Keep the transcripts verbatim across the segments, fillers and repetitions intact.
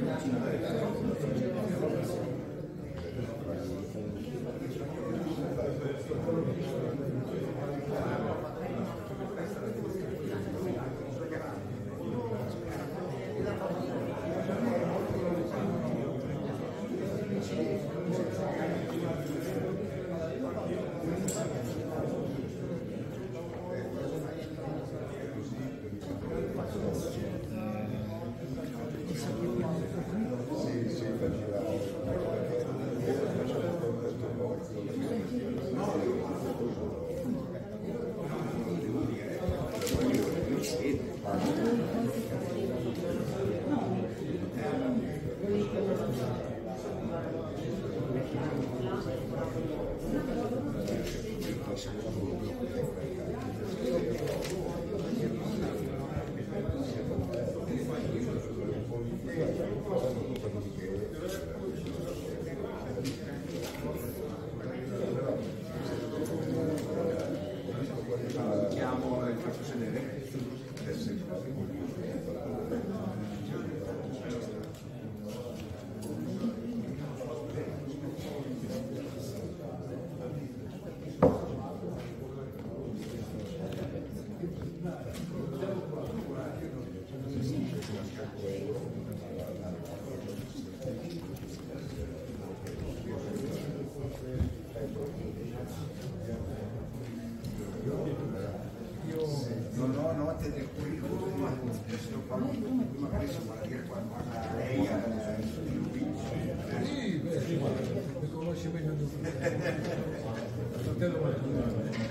Non ho note del curriculum, ma adesso magari si vuole dire qualcosa a lei, a Luigi. Sì, beh, sì, mi conosci meglio di te. Non te lo voglio.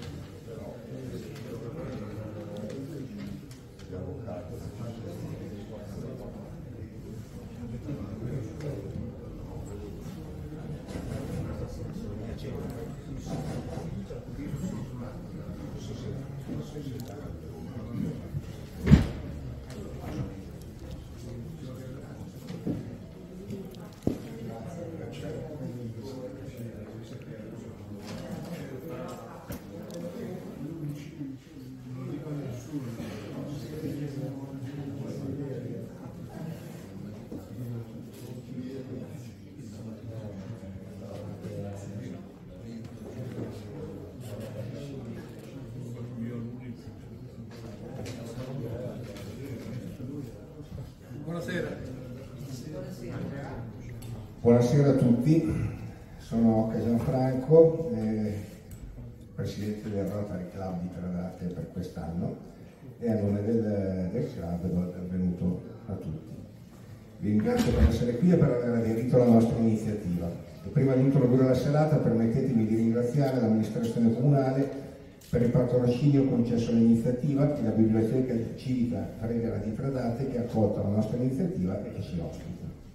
Buonasera. Buonasera a tutti, sono Gianfranco, eh, presidente del Rotary Club di Tradate per quest'anno e a nome del, del club do il benvenuto a tutti. Vi ringrazio per essere qui e per aver aderito alla nostra iniziativa. E prima di introdurre la serata permettetemi di ringraziare l'amministrazione comunale per il patrocinio concesso all'iniziativa e la Biblioteca Civica Fregara di Tradate che ha accolto la nostra iniziativa e che ci ospita.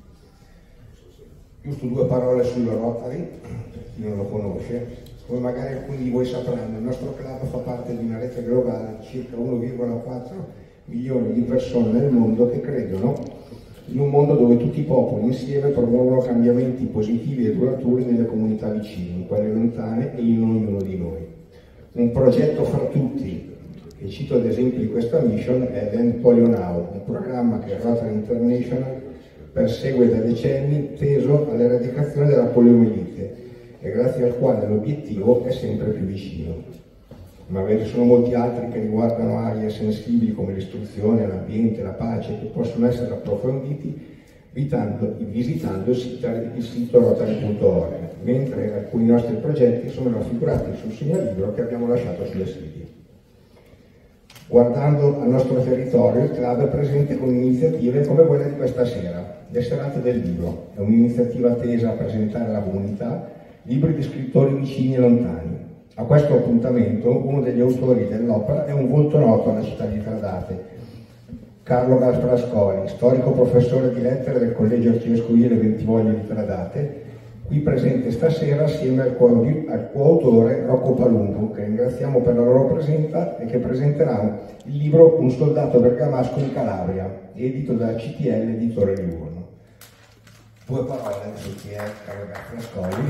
Giusto due parole sul Rotary, per chi non lo conosce. Come magari alcuni di voi sapranno, il nostro club fa parte di una rete globale di circa uno virgola quattro milioni di persone nel mondo che credono in un mondo dove tutti i popoli insieme promuovono cambiamenti positivi e duraturi nelle comunità vicine, in quelle lontane e in ognuno di noi. Un progetto fra tutti, che cito ad esempio di questa mission, è End Polio Now, un programma che Rotary International persegue da decenni teso all'eradicazione della poliomielite e grazie al quale l'obiettivo è sempre più vicino. Ma ve ne sono molti altri che riguardano aree sensibili come l'istruzione, l'ambiente, la pace, che possono essere approfonditi visitando, visitando il sito, il sito rotary punto org, mentre alcuni nostri progetti sono raffigurati sul segnalibro che abbiamo lasciato sulle sedie. Guardando al nostro territorio, il club è presente con iniziative come quella di questa sera, le serate del libro. È un'iniziativa tesa a presentare alla comunità libri di scrittori vicini e lontani. A questo appuntamento uno degli autori dell'opera è un volto noto alla città di Tradate, Carlo Gasparascoli, storico professore di lettere del Collegio Arcivescovile Bentivoglio di Tradate, qui presente stasera assieme al, co al coautore Rocco Palumbo, che ringraziamo per la loro presenza e che presenterà il libro Un soldato bergamasco in Calabria, edito dalla C T L Editore Livorno. Due parole su chi è Carlo Gasparascoli.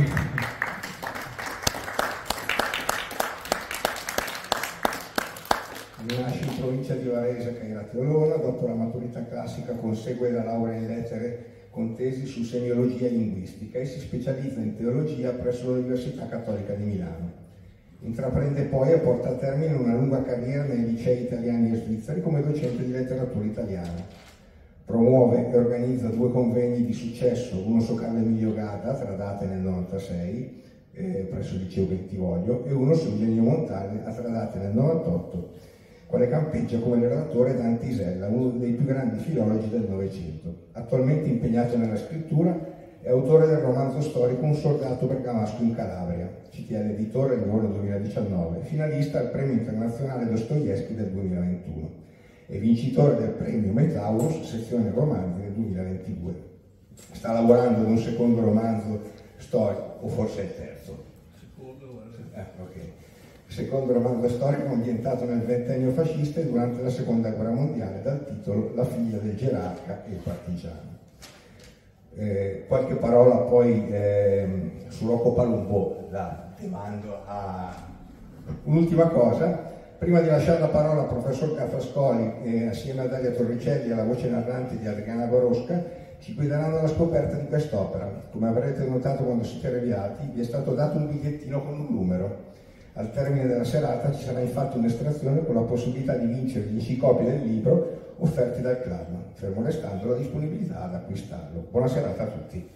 Nasce in provincia di Varese, Cairate Olona, dopo la maturità classica consegue la laurea in lettere con tesi su semiologia linguistica e si specializza in teologia presso l'Università Cattolica di Milano. Intraprende poi e porta a termine una lunga carriera nei licei italiani e svizzeri come docente di letteratura italiana. Promuove e organizza due convegni di successo, uno su Carlo Emilio Gadda, tra date nel novantasei, eh, presso il liceo Bentivoglio, e uno su Eugenio Montale, a tra date nel novantotto, quale campeggia come relatore Dante Isella, uno dei più grandi filologi del Novecento. Attualmente impegnato nella scrittura, è autore del romanzo storico Un soldato bergamasco in Calabria, C T L Editore Livorno duemiladiciannove, finalista al Premio Internazionale Dostoevskij del duemilaventuno e vincitore del Premio Metaurus, sezione romanzi del duemilaventidue. Sta lavorando ad un secondo romanzo storico, o forse il terzo. Secondo, eh, okay. Secondo romanzo storico ambientato nel ventennio fascista e durante la seconda guerra mondiale, dal titolo La figlia del gerarca e il partigiano. Eh, qualche parola poi eh, su Rocco Palumbo, la demando a un'ultima cosa. Prima di lasciare la parola al professor Cafrascoli, eh, assieme a Dalia Torricelli e alla voce narrante di Adriana Gorosca, ci guideranno alla scoperta di quest'opera. Come avrete notato quando siete arrivati, vi è stato dato un bigliettino con un numero. Al termine della serata ci sarà infatti un'estrazione con la possibilità di vincere dieci copie del libro offerti dal club, fermo restando la disponibilità ad acquistarlo. Buona serata a tutti.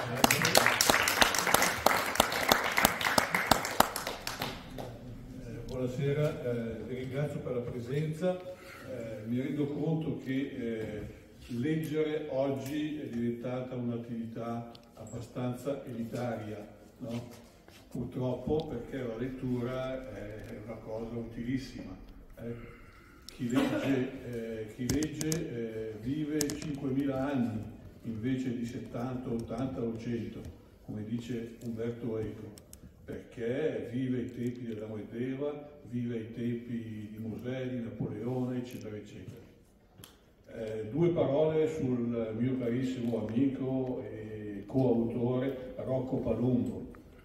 Eh, buonasera, eh, vi ringrazio per la presenza. Eh, mi rendo conto che eh, leggere oggi è diventata un'attività abbastanza elitaria, no? Purtroppo, perché la lettura è una cosa utilissima. Eh. Chi legge, eh, chi legge eh, vive cinquemila anni invece di settanta, ottanta o cento, come dice Umberto Eco, perché vive i tempi della Medeva, vive i tempi di Mosè, di Napoleone, eccetera, eccetera. Eh, due parole sul mio carissimo amico e coautore Rocco Palumbo.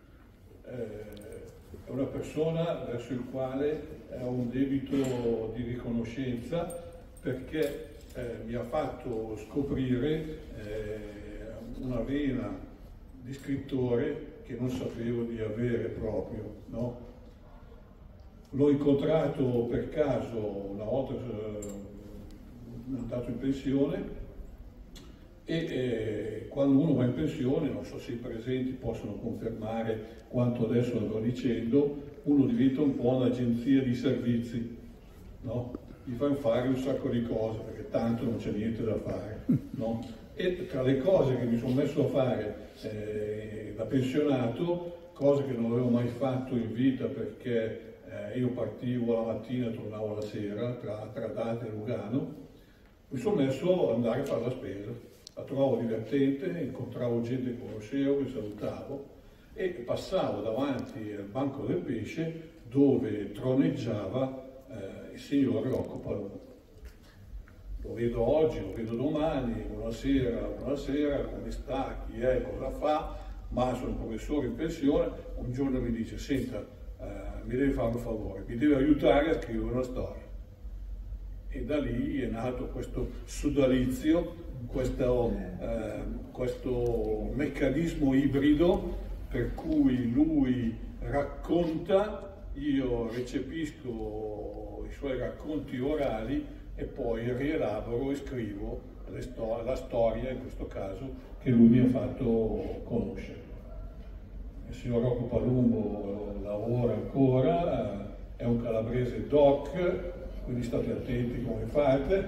È una persona verso il quale ho un debito di riconoscenza perché eh, mi ha fatto scoprire eh, una vena di scrittore che non sapevo di avere proprio, no? L'ho incontrato per caso una volta eh, andato in pensione e eh, quando uno va in pensione, non so se i presenti possono confermare quanto adesso sto dicendo, uno diventa un po' un'agenzia di servizi, no? Gli fanno fare un sacco di cose perché tanto non c'è niente da fare, no? E tra le cose che mi sono messo a fare eh, da pensionato, cose che non avevo mai fatto in vita perché eh, io partivo la mattina e tornavo la sera tra, tra Date e Lugano, mi sono messo ad andare a fare la spesa. La trovavo divertente, incontravo gente che conoscevo, che salutavo e passavo davanti al banco del pesce dove troneggiava eh, il signor Rocco Palumbo. Lo vedo oggi, lo vedo domani, buonasera, buonasera, come sta, chi è, cosa fa, ma sono un professore in pensione. Un giorno mi dice, senta, eh, mi deve fare un favore, mi deve aiutare a scrivere una storia. E da lì è nato questo sodalizio, questo, eh, questo meccanismo ibrido per cui lui racconta, io recepisco i suoi racconti orali e poi rielaboro e scrivo le sto- la storia, in questo caso, che lui mi ha fatto conoscere. Il signor Rocco Palumbo lavora ancora, è un calabrese doc, quindi state attenti come fate.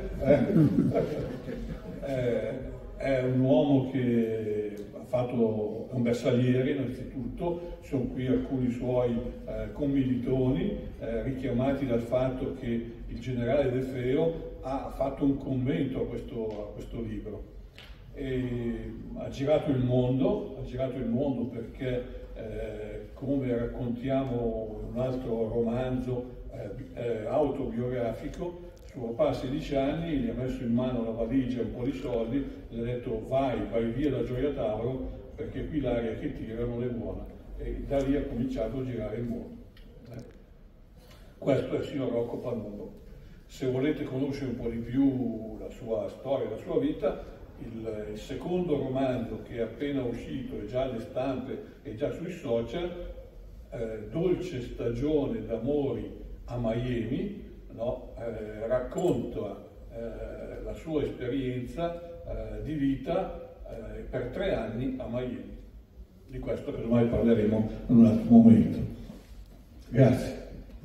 Eh, è un uomo che ha fatto un bersagliere innanzitutto, sono qui alcuni suoi eh, commilitoni eh, richiamati dal fatto che il generale De Feo ha fatto un commento a questo, a questo libro. E ha girato il mondo, ha girato il mondo perché eh, come raccontiamo in un altro romanzo eh, eh, autobiografico, suo papà a sedici anni gli ha messo in mano una valigia e un po' di soldi, gli ha detto vai, vai via da Gioia Tauro perché qui l'aria che tira non è buona, e da lì ha cominciato a girare il mondo. Eh. Questo è il signor Rocco Palumbo. Se volete conoscere un po' di più la sua storia, la sua vita, il, il secondo romanzo che è appena uscito, è già alle stampe e già sui social, eh, Dolce stagione d'amori a Miami, no? eh, racconta eh, la sua esperienza eh, di vita eh, per tre anni a Miami. Di questo casomai parleremo in un altro momento. Grazie.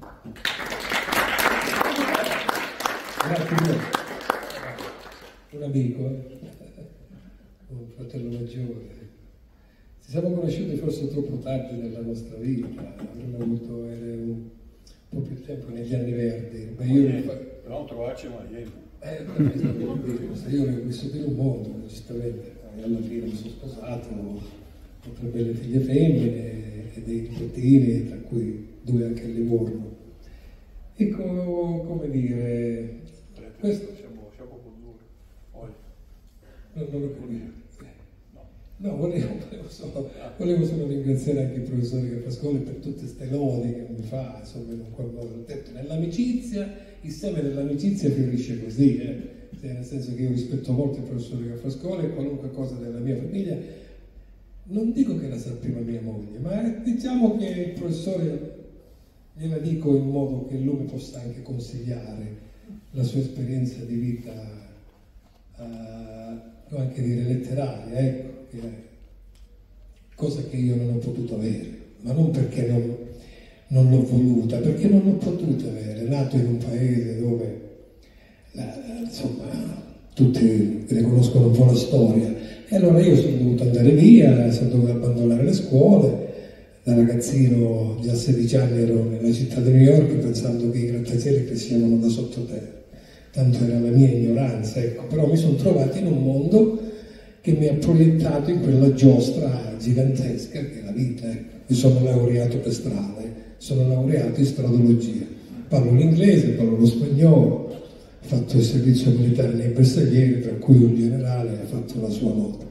Grazie mille. Un amico, eh? Un fratello maggiore. Ci siamo conosciuti forse troppo tardi nella nostra vita, avremmo avuto un po' più tempo negli anni verdi. Ma io Miami, però trovarci a Miami. Eh, io ho vissuto in un mondo, giustamente, e alla fine mi sono sposato, ho tre belle figlie femmine e dei nipotini, tra cui due anche a Livorno. Ecco, come dire, questo... Siamo, siamo con due. Poi. No, non lo capisco. No, volevo, volevo, solo, volevo solo ringraziare anche il professore Gaffascoli per tutte queste lodi che mi fa, insomma, in un qual modo. Ho detto, nell'amicizia, il seme dell'amicizia fiorisce così, eh? Cioè, nel senso che io rispetto molto il professore Gaffascoli e qualunque cosa della mia famiglia. Non dico che la sa prima mia moglie, ma diciamo che il professore, gliela dico in modo che lui mi possa anche consigliare la sua esperienza di vita, uh, devo anche dire letteraria, ecco, che è cosa che io non ho potuto avere, ma non perché non, non l'ho voluta, perché non l'ho potuta avere, nato in un paese dove, la, insomma, tutti riconoscono un po' la storia. E allora io sono dovuto andare via, sono dovuto abbandonare le scuole. Da ragazzino, già a sedici anni, ero nella città di New York pensando che i grattacieli crescevano da sottoterra. Tanto era la mia ignoranza, ecco. Però mi sono trovato in un mondo che mi ha proiettato in quella giostra gigantesca che è la vita. Ecco. Io sono laureato per strade, sono laureato in stradologia. Parlo l'inglese, parlo lo spagnolo. Ha fatto il servizio militare nei bersaglieri, per cui un generale ha fatto la sua nota.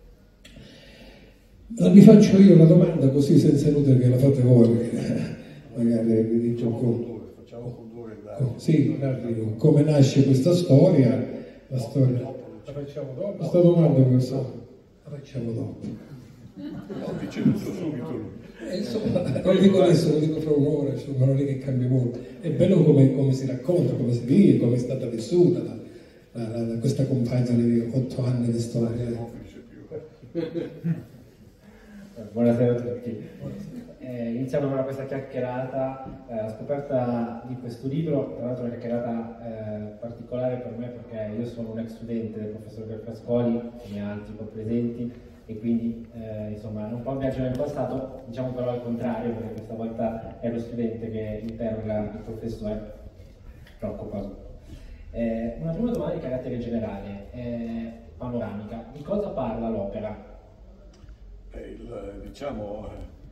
Ma vi faccio io una domanda così senza inutile che la fate voi, perché magari vi dico come, Facciamo con due come, sì, come nasce questa storia, la storia. La facciamo dopo? Questa domanda questa, la facciamo dopo. No, dice tutto subito lui. E insomma, non dico adesso, lo dico fra un'ora, insomma, non è che cambia molto. È bello come, come si racconta, come si vive, come è stata vissuta la, la, la, questa compagna di otto anni di storia. Buonasera a tutti. Eh, iniziamo ora questa chiacchierata eh, a scoperta di questo libro, tra l'altro una chiacchierata eh, particolare per me perché io sono un ex studente del professor Gaffascoli, come altri qua presenti, e quindi eh, insomma un po' un viaggio nel passato, diciamo però al contrario, perché questa volta è lo studente che interroga il professore, troppo quasi. Eh, una prima domanda di carattere generale, eh, panoramica. Di cosa parla l'opera? Il, diciamo,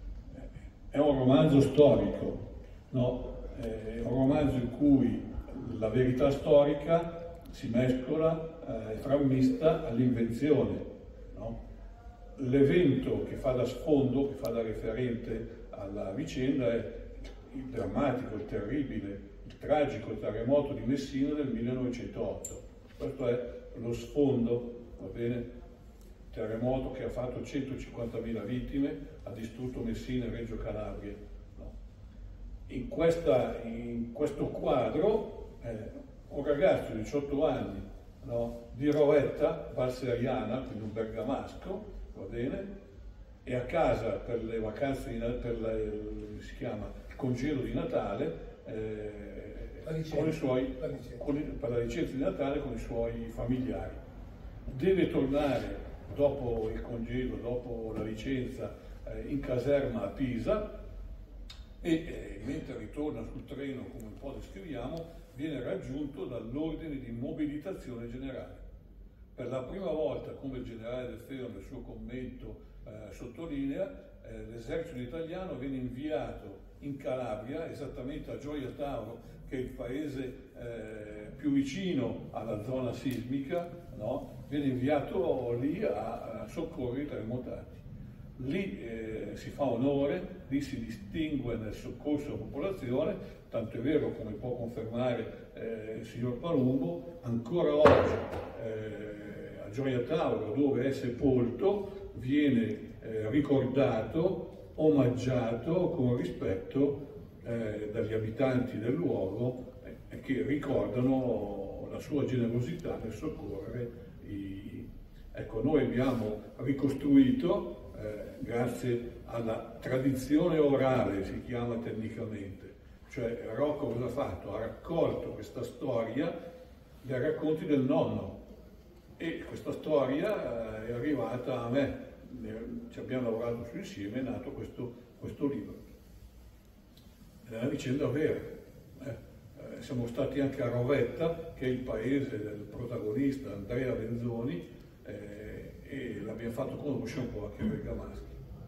è un romanzo storico, no? È un romanzo in cui la verità storica si mescola, è frammista all'invenzione, no? L'evento che fa da sfondo, che fa da referente alla vicenda è il drammatico, il terribile, il tragico terremoto di Messina del millenovecentootto. Questo è lo sfondo, va bene? Terremoto che ha fatto centocinquantamila vittime, ha distrutto Messina e Reggio Calabria. No? In, questa, in questo quadro eh, un ragazzo di diciotto anni, no? Di Roetta, valseriana, quindi un bergamasco, va bene, e a casa per le vacanze, di, per la, il, si chiama, il congedo di Natale, eh, con i suoi, la con i, per la licenza di Natale con i suoi familiari. Deve tornare dopo il congedo, dopo la licenza, eh, in caserma a Pisa e eh, mentre ritorna sul treno, come un po' descriviamo, viene raggiunto dall'ordine di mobilitazione generale. Per la prima volta, come il generale De Feo nel suo commento eh, sottolinea, eh, l'esercito italiano viene inviato in Calabria, esattamente a Gioia Tauro, che è il paese eh, più vicino alla zona sismica, no? Viene inviato lì a, a soccorrere i terremotati. lì eh, si fa onore, lì si distingue nel soccorso alla popolazione, tanto è vero, come può confermare eh, il signor Palumbo, ancora oggi eh, a Gioia Tauro, dove è sepolto, viene eh, ricordato, omaggiato con rispetto eh, dagli abitanti del luogo eh, che ricordano la sua generosità nel soccorrere i... Ecco, noi abbiamo ricostruito, eh, grazie alla tradizione orale, si chiama tecnicamente, cioè Rocco cosa ha fatto? Ha raccolto questa storia dai racconti del nonno e questa storia è arrivata a me, ci abbiamo lavorato su insieme, è nato questo, questo libro. È una vicenda vera. Eh, eh, siamo stati anche a Rovetta, che è il paese del protagonista Andrea Benzoni, eh, e l'abbiamo fatto conoscere un po' anche ai bergamaschi.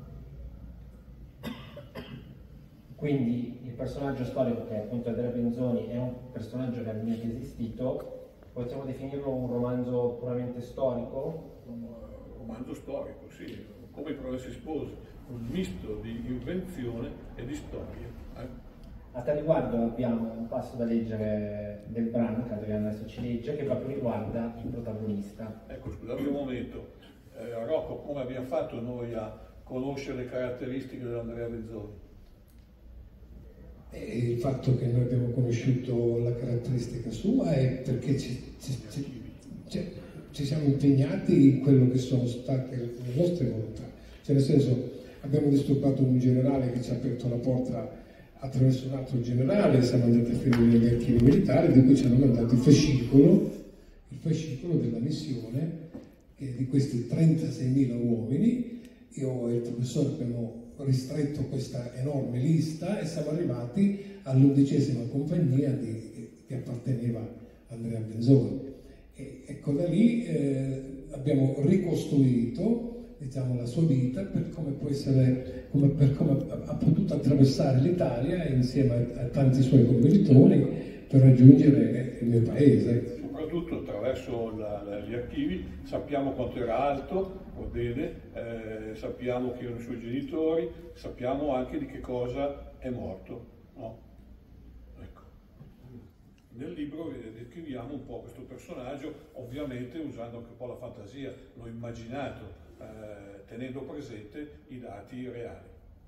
Quindi il personaggio storico, che è appunto Andrea Benzoni, è un personaggio realmente esistito. Possiamo definirlo un romanzo puramente storico? Un romanzo storico, sì, come i Promessi Sposi, un misto di invenzione e di storia. Eh? A tal riguardo abbiamo un passo da leggere del brano che Adriano adesso ci legge, che proprio riguarda il protagonista. Ecco, scusate un momento, eh, Rocco, come abbiamo fatto noi a conoscere le caratteristiche dell'Andrea Benzoni? E il fatto che noi abbiamo conosciuto la caratteristica sua è perché ci, ci, ci, ci, ci siamo impegnati in quello che sono state le nostre volontà. Cioè, nel senso, abbiamo disturbato un generale che ci ha aperto la porta attraverso un altro generale, siamo andati a finire negli archivi militari, di cui ci hanno mandato il fascicolo, il fascicolo della missione, che di questi trentaseimila uomini, io e il professore abbiamo ristretto questa enorme lista e siamo arrivati all'undicesima compagnia di, che apparteneva a Andrea Benzoni. E ecco, da lì eh, abbiamo ricostruito, diciamo, la sua vita per come può essere, come, per come ha, ha potuto attraversare l'Italia insieme a, a tanti suoi commilitoni per raggiungere il mio paese. Soprattutto attraverso la, la, gli archivi sappiamo quanto era alto, va bene, eh, sappiamo chi erano i suoi genitori, sappiamo anche di che cosa è morto. No? Ecco. Nel libro descriviamo un po' questo personaggio, ovviamente usando anche un po' la fantasia, l'ho immaginato, eh, tenendo presente i dati reali.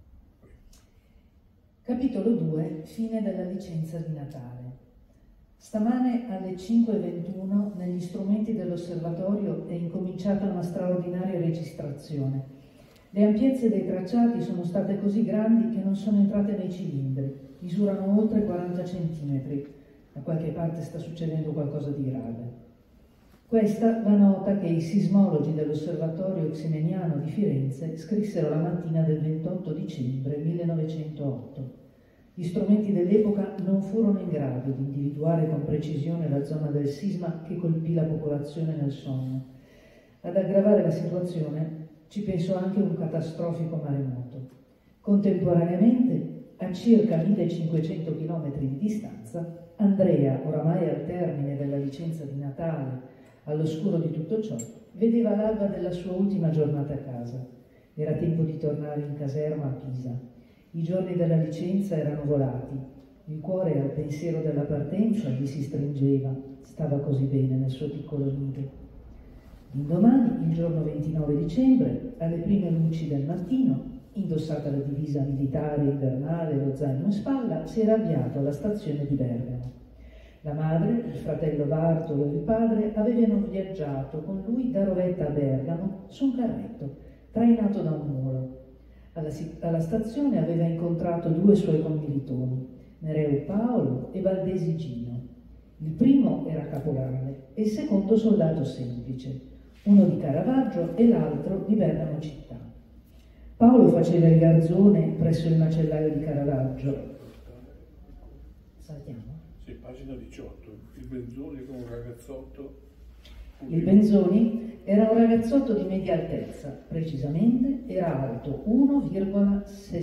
Capitolo due. Fine della licenza di Natale. Stamane alle cinque e ventuno negli strumenti dell'osservatorio è incominciata una straordinaria registrazione. Le ampiezze dei tracciati sono state così grandi che non sono entrate nei cilindri, misurano oltre quaranta centimetri. Da qualche parte sta succedendo qualcosa di grave. Questa la nota che i sismologi dell'osservatorio ximeniano di Firenze scrissero la mattina del ventotto dicembre millenovecentotto. Gli strumenti dell'epoca non furono in grado di individuare con precisione la zona del sisma che colpì la popolazione nel sonno. Ad aggravare la situazione ci pensò anche un catastrofico maremoto. Contemporaneamente, a circa millecinquecento chilometri di distanza, Andrea, oramai al termine della licenza di Natale, all'oscuro di tutto ciò, vedeva l'alba della sua ultima giornata a casa. Era tempo di tornare in caserma a Pisa. I giorni della licenza erano volati, il cuore al pensiero della partenza gli si stringeva, stava così bene nel suo piccolo nido. L'indomani, il giorno ventinove dicembre, alle prime luci del mattino, indossata la divisa militare invernale e lo zaino in spalla, si era avviato alla stazione di Bergamo. La madre, il fratello Bartolo e il padre avevano viaggiato con lui da Rovetta a Bergamo su un carretto, trainato da un mulo. Alla, alla stazione aveva incontrato due suoi commilitoni, Nereu Paolo e Valdesi Gino. Il primo era caporale e il secondo soldato semplice, uno di Caravaggio e l'altro di Bergamo città. Paolo faceva il garzone presso il macellaio di Caravaggio. Saltiamo? Sì, pagina diciotto. Il Benzoni era un ragazzotto. Il Benzoni era un ragazzotto di media altezza, precisamente era alto uno virgola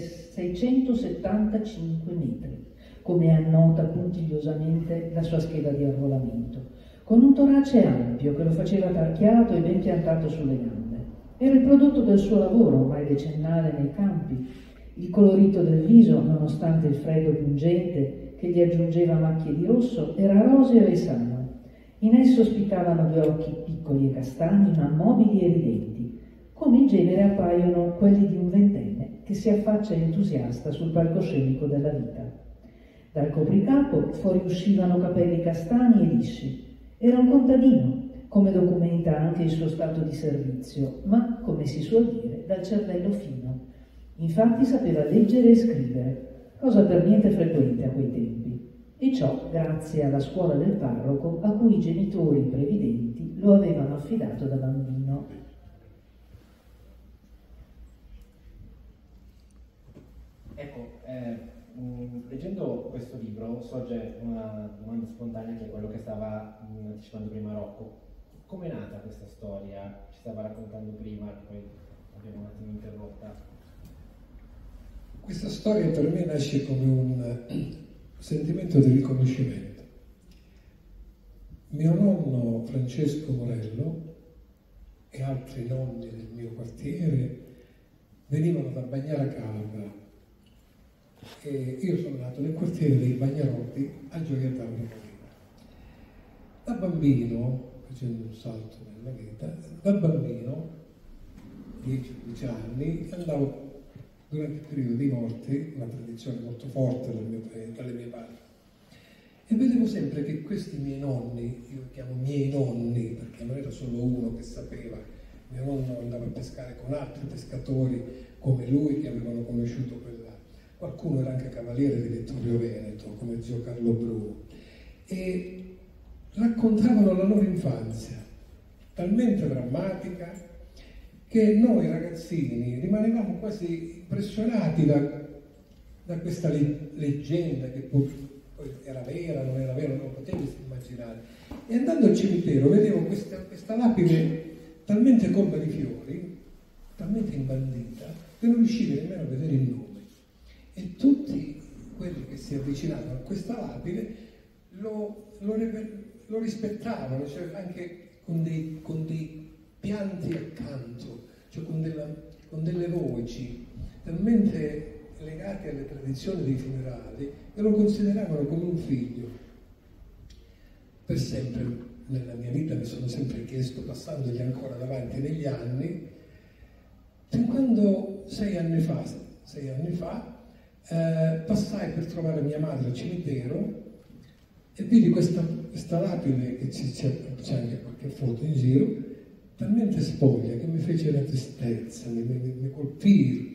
seicentosettantacinque metri, come annota puntigliosamente la sua scheda di arruolamento, con un torace ampio che lo faceva tarchiato e ben piantato sulle gambe. Era il prodotto del suo lavoro, ormai decennale nei campi. Il colorito del viso, nonostante il freddo pungente che gli aggiungeva macchie di rosso, era roseo e sano. In esso spiccavano due occhi piccoli e castani, ma mobili e ridenti, come in genere appaiono quelli di un ventenne che si affaccia entusiasta sul palcoscenico della vita. Dal copricapo fuoriuscivano capelli castani e lisci. Era un contadino, come documenta anche il suo stato di servizio, ma, come si suol dire, dal cervello fino. Infatti sapeva leggere e scrivere, cosa per niente frequente a quei tempi, e ciò grazie alla scuola del parroco a cui i genitori previdenti lo avevano affidato da bambino. Ecco, eh, mh, leggendo questo libro sorge una domanda spontanea, che è quello che stava mh, anticipando prima Rocco. Come è nata questa storia? Ci stava raccontando prima, che poi abbiamo un attimo interrotta. Questa storia per me nasce come un sentimento di riconoscimento. Mio nonno Francesco Morello e altri nonni del mio quartiere venivano da Bagnara e io sono nato nel quartiere dei Bagnarotti a Gioia Tauro. Da bambino, facendo un salto nella vita, da bambino, dieci undici anni, andavo durante il periodo dei morti, una tradizione molto forte dal mio, dalle mie parti, e vedevo sempre che questi miei nonni, io li chiamo miei nonni perché non era solo uno che sapeva, mio nonno andava a pescare con altri pescatori come lui che avevano conosciuto quella, qualcuno era anche cavaliere di Vittorio Veneto come zio Carlo Bruno, e raccontavano la loro infanzia talmente drammatica che noi ragazzini rimanevamo quasi impressionati da, da questa le, leggenda che poi era vera, non era vera, non lo potevi immaginare. E andando al cimitero vedevo questa, questa lapide talmente colma di fiori, talmente imbandita, che non riuscivi nemmeno a vedere il nome. E tutti quelli che si avvicinavano a questa lapide lo, lo, lo rispettavano, cioè anche con dei, con dei pianti accanto, cioè con, della, con delle voci talmente legate alle tradizioni dei funerali che lo consideravano come un figlio. Per sempre nella mia vita mi sono sempre chiesto, passandogli ancora davanti negli anni, fin quando sei anni fa, sei anni fa eh, passai per trovare mia madre al cimitero e vidi questa, questa lapide, che c'è anche qualche foto in giro, talmente spoglia che mi fece una tristezza, mi, mi, mi colpì.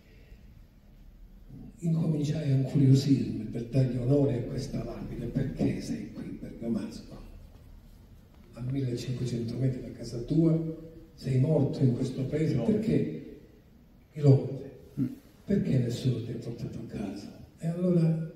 Incominciai a incuriosirmi per dargli onore a questa lapide. Perché sei qui, Bergamasco? A millecinquecento metri da casa tua, sei morto in questo paese, perché? Chilometri. Perché nessuno ti ha portato a casa? E allora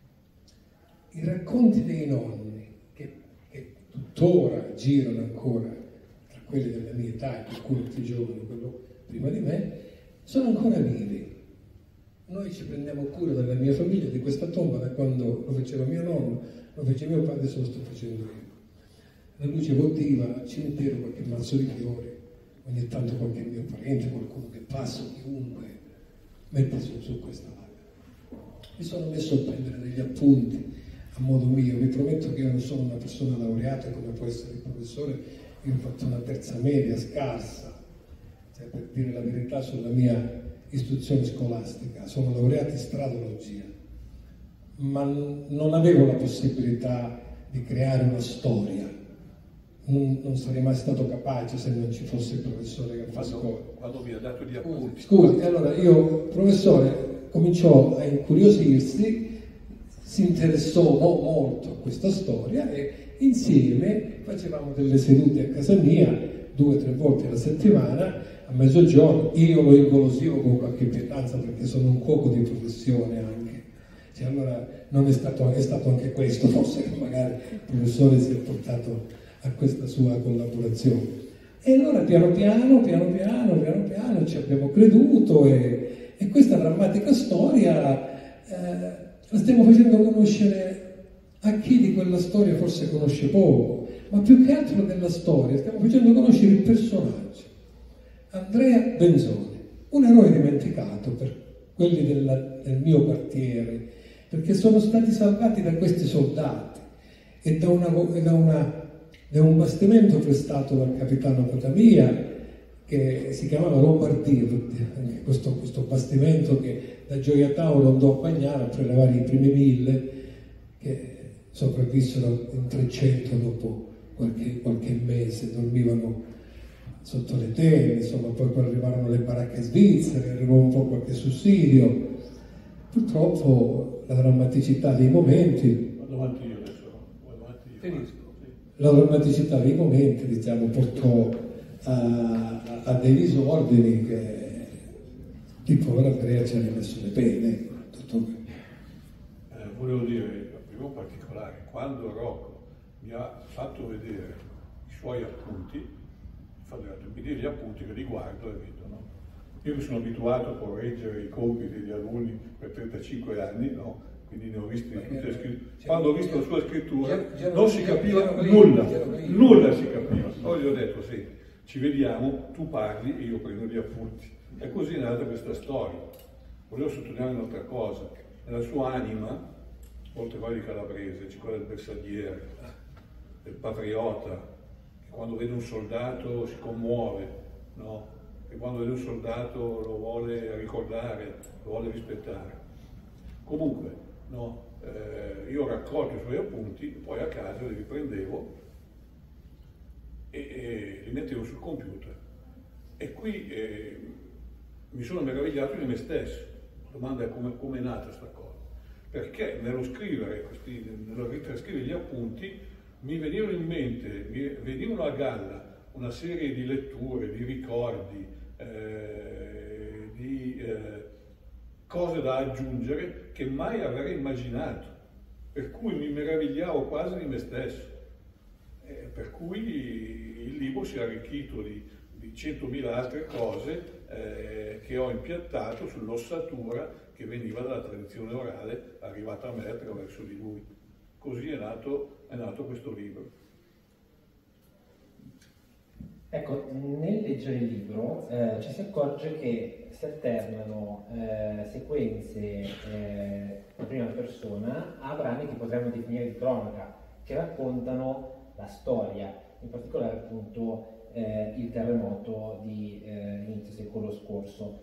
i racconti dei nonni, che, che tuttora girano ancora, tra quelli della mia età, qualcuno più giovane, quello prima di me, sono ancora vivi. Noi ci prendiamo cura della mia famiglia, di questa tomba, da quando lo faceva mio nonno, lo fece mio padre, adesso lo sto facendo io. La luce votiva, al cimitero qualche mazzo di fiori, ogni tanto qualche mio parente, qualcuno che passa, chiunque, mette su, su questa lapide. Mi sono messo a prendere degli appunti a modo mio, vi prometto che io non sono una persona laureata come può essere il professore, io ho fatto una terza media scarsa, cioè per dire la verità sulla mia istruzione scolastica, sono laureato in stradologia, ma non avevo la possibilità di creare una storia, non, non sarei mai stato capace se non ci fosse il professore che fa scuola. Quando mi ha dato gli appunti. Scusi, allora io, il professore cominciò a incuriosirsi, si interessò mo, molto a questa storia e insieme facevamo delle sedute a casa mia due o tre volte alla settimana a mezzogiorno. Io lo ingolosivo con qualche pietanza perché sono un cuoco di professione anche, cioè, allora non è stato, è stato anche questo forse che magari il professore si è portato a questa sua collaborazione. E allora piano piano, piano piano, piano piano ci abbiamo creduto e, e questa drammatica storia eh, la stiamo facendo conoscere a chi di quella storia forse conosce poco, ma più che altro della storia stiamo facendo conoscere il personaggio. Andrea Benzoni, un eroe dimenticato per quelli della, del mio quartiere, perché sono stati salvati da questi soldati e da, una, e da, una, da un bastimento prestato dal capitano Cotamia, che si chiamava Lombardia, questo, questo bastimento che da Gioia Tauro andò a Bagnara a prelevare i primi mille che sopravvissero in trecento dopo qualche, qualche mese, dormivano sotto le tende, insomma, poi arrivarono le baracche svizzere, arrivò un po' qualche sussidio. Purtroppo la drammaticità dei momenti, Vado avanti io adesso, vado avanti io. Finisco. La drammaticità dei momenti, diciamo, portò a, a dei disordini che il povero Andrea ci ha rimesso le pene. Tutto eh, volevo dire, primo particolare, quando Rocco mi ha fatto vedere i suoi appunti, mi dire gli appunti che li guardo e vedo, no? Io mi sono abituato a correggere i compiti degli alunni per trentacinque anni, no? Quindi ne ho visti tutte le scritture. Quando ho visto la sua scrittura non si capiva nulla, nulla si capiva. Poi gli ho detto, sì, ci vediamo, tu parli e io prendo gli appunti. E così è nata questa storia. Volevo sottolineare un'altra cosa. Nella sua anima, oltre a quella di Calabrese, c'è quella del bersagliere, del patriota, quando vede un soldato si commuove, no? E quando vede un soldato lo vuole ricordare, lo vuole rispettare. Comunque, no? eh, io ho raccolto i suoi appunti, poi a casa li riprendevo e, e li mettevo sul computer. E qui eh, mi sono meravigliato di me stesso. La domanda è come, come è nata questa cosa. Perché nello scrivere, questi, nello ritrascrivere gli appunti, mi venivano in mente, mi venivano a galla una serie di letture, di ricordi, eh, di eh, cose da aggiungere che mai avrei immaginato, per cui mi meravigliavo quasi di me stesso, eh, per cui il libro si è arricchito di, di centomila altre cose eh, che ho impiattato sull'ossatura che veniva dalla tradizione orale arrivata a me attraverso di lui. Così è nato, è nato questo libro. Ecco, nel leggere il libro eh, ci si accorge che si alternano eh, sequenze eh, in prima persona a brani che potremmo definire di cronaca, che raccontano la storia, in particolare appunto eh, il terremoto di eh, inizio secolo scorso.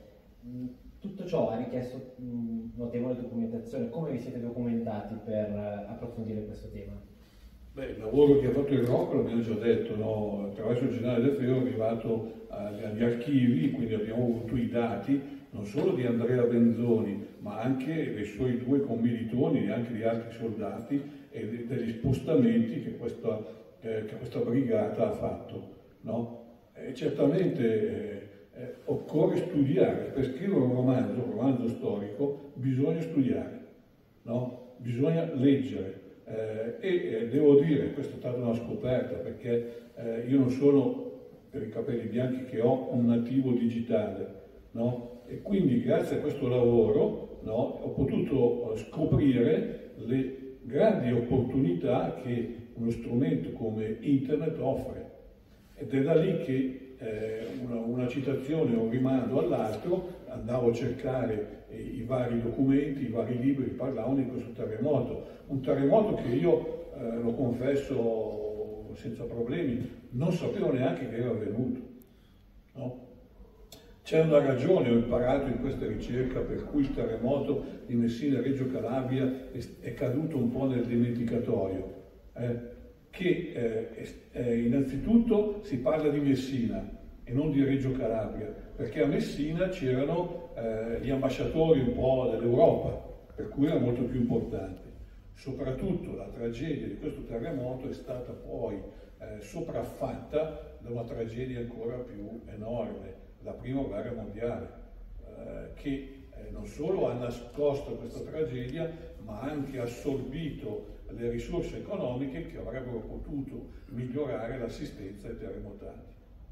Tutto ciò ha richiesto mh, notevole documentazione. Come vi siete documentati per uh, approfondire questo tema? Beh, il lavoro che ha fatto il Rocco, l'abbiamo già detto, no? Attraverso il Generale del Feo è arrivato agli, agli archivi, quindi abbiamo avuto i dati non solo di Andrea Benzoni, ma anche dei suoi due commilitoni e anche di altri soldati e de, degli spostamenti che questa, eh, che questa brigata ha fatto, no? E certamente eh, Eh, occorre studiare. Per scrivere un romanzo, un romanzo storico, bisogna studiare, no? Bisogna leggere. Eh, e eh, devo dire, questa è stata una scoperta, perché eh, io non sono, per i capelli bianchi che ho, un nativo digitale, no? E quindi grazie a questo lavoro, no, ho potuto scoprire le grandi opportunità che uno strumento come internet offre. Ed è da lì che eh, una, una citazione o un rimando all'altro andavo a cercare eh, i vari documenti, i vari libri che parlavano di questo terremoto. Un terremoto che io, eh, lo confesso senza problemi, non sapevo neanche che era avvenuto, no? C'è una ragione, ho imparato in questa ricerca, per cui il terremoto di Messina e Reggio Calabria è, è caduto un po' nel dimenticatoio. Eh? Che eh, eh, innanzitutto si parla di Messina e non di Reggio Calabria, perché a Messina c'erano eh, gli ambasciatori un po' dell'Europa, per cui era molto più importante. Soprattutto la tragedia di questo terremoto è stata poi eh, sopraffatta da una tragedia ancora più enorme, la Prima Guerra Mondiale, eh, che eh, non solo ha nascosto questa tragedia, ma ha anche assorbito le risorse economiche che avrebbero potuto migliorare l'assistenza ai terremotati.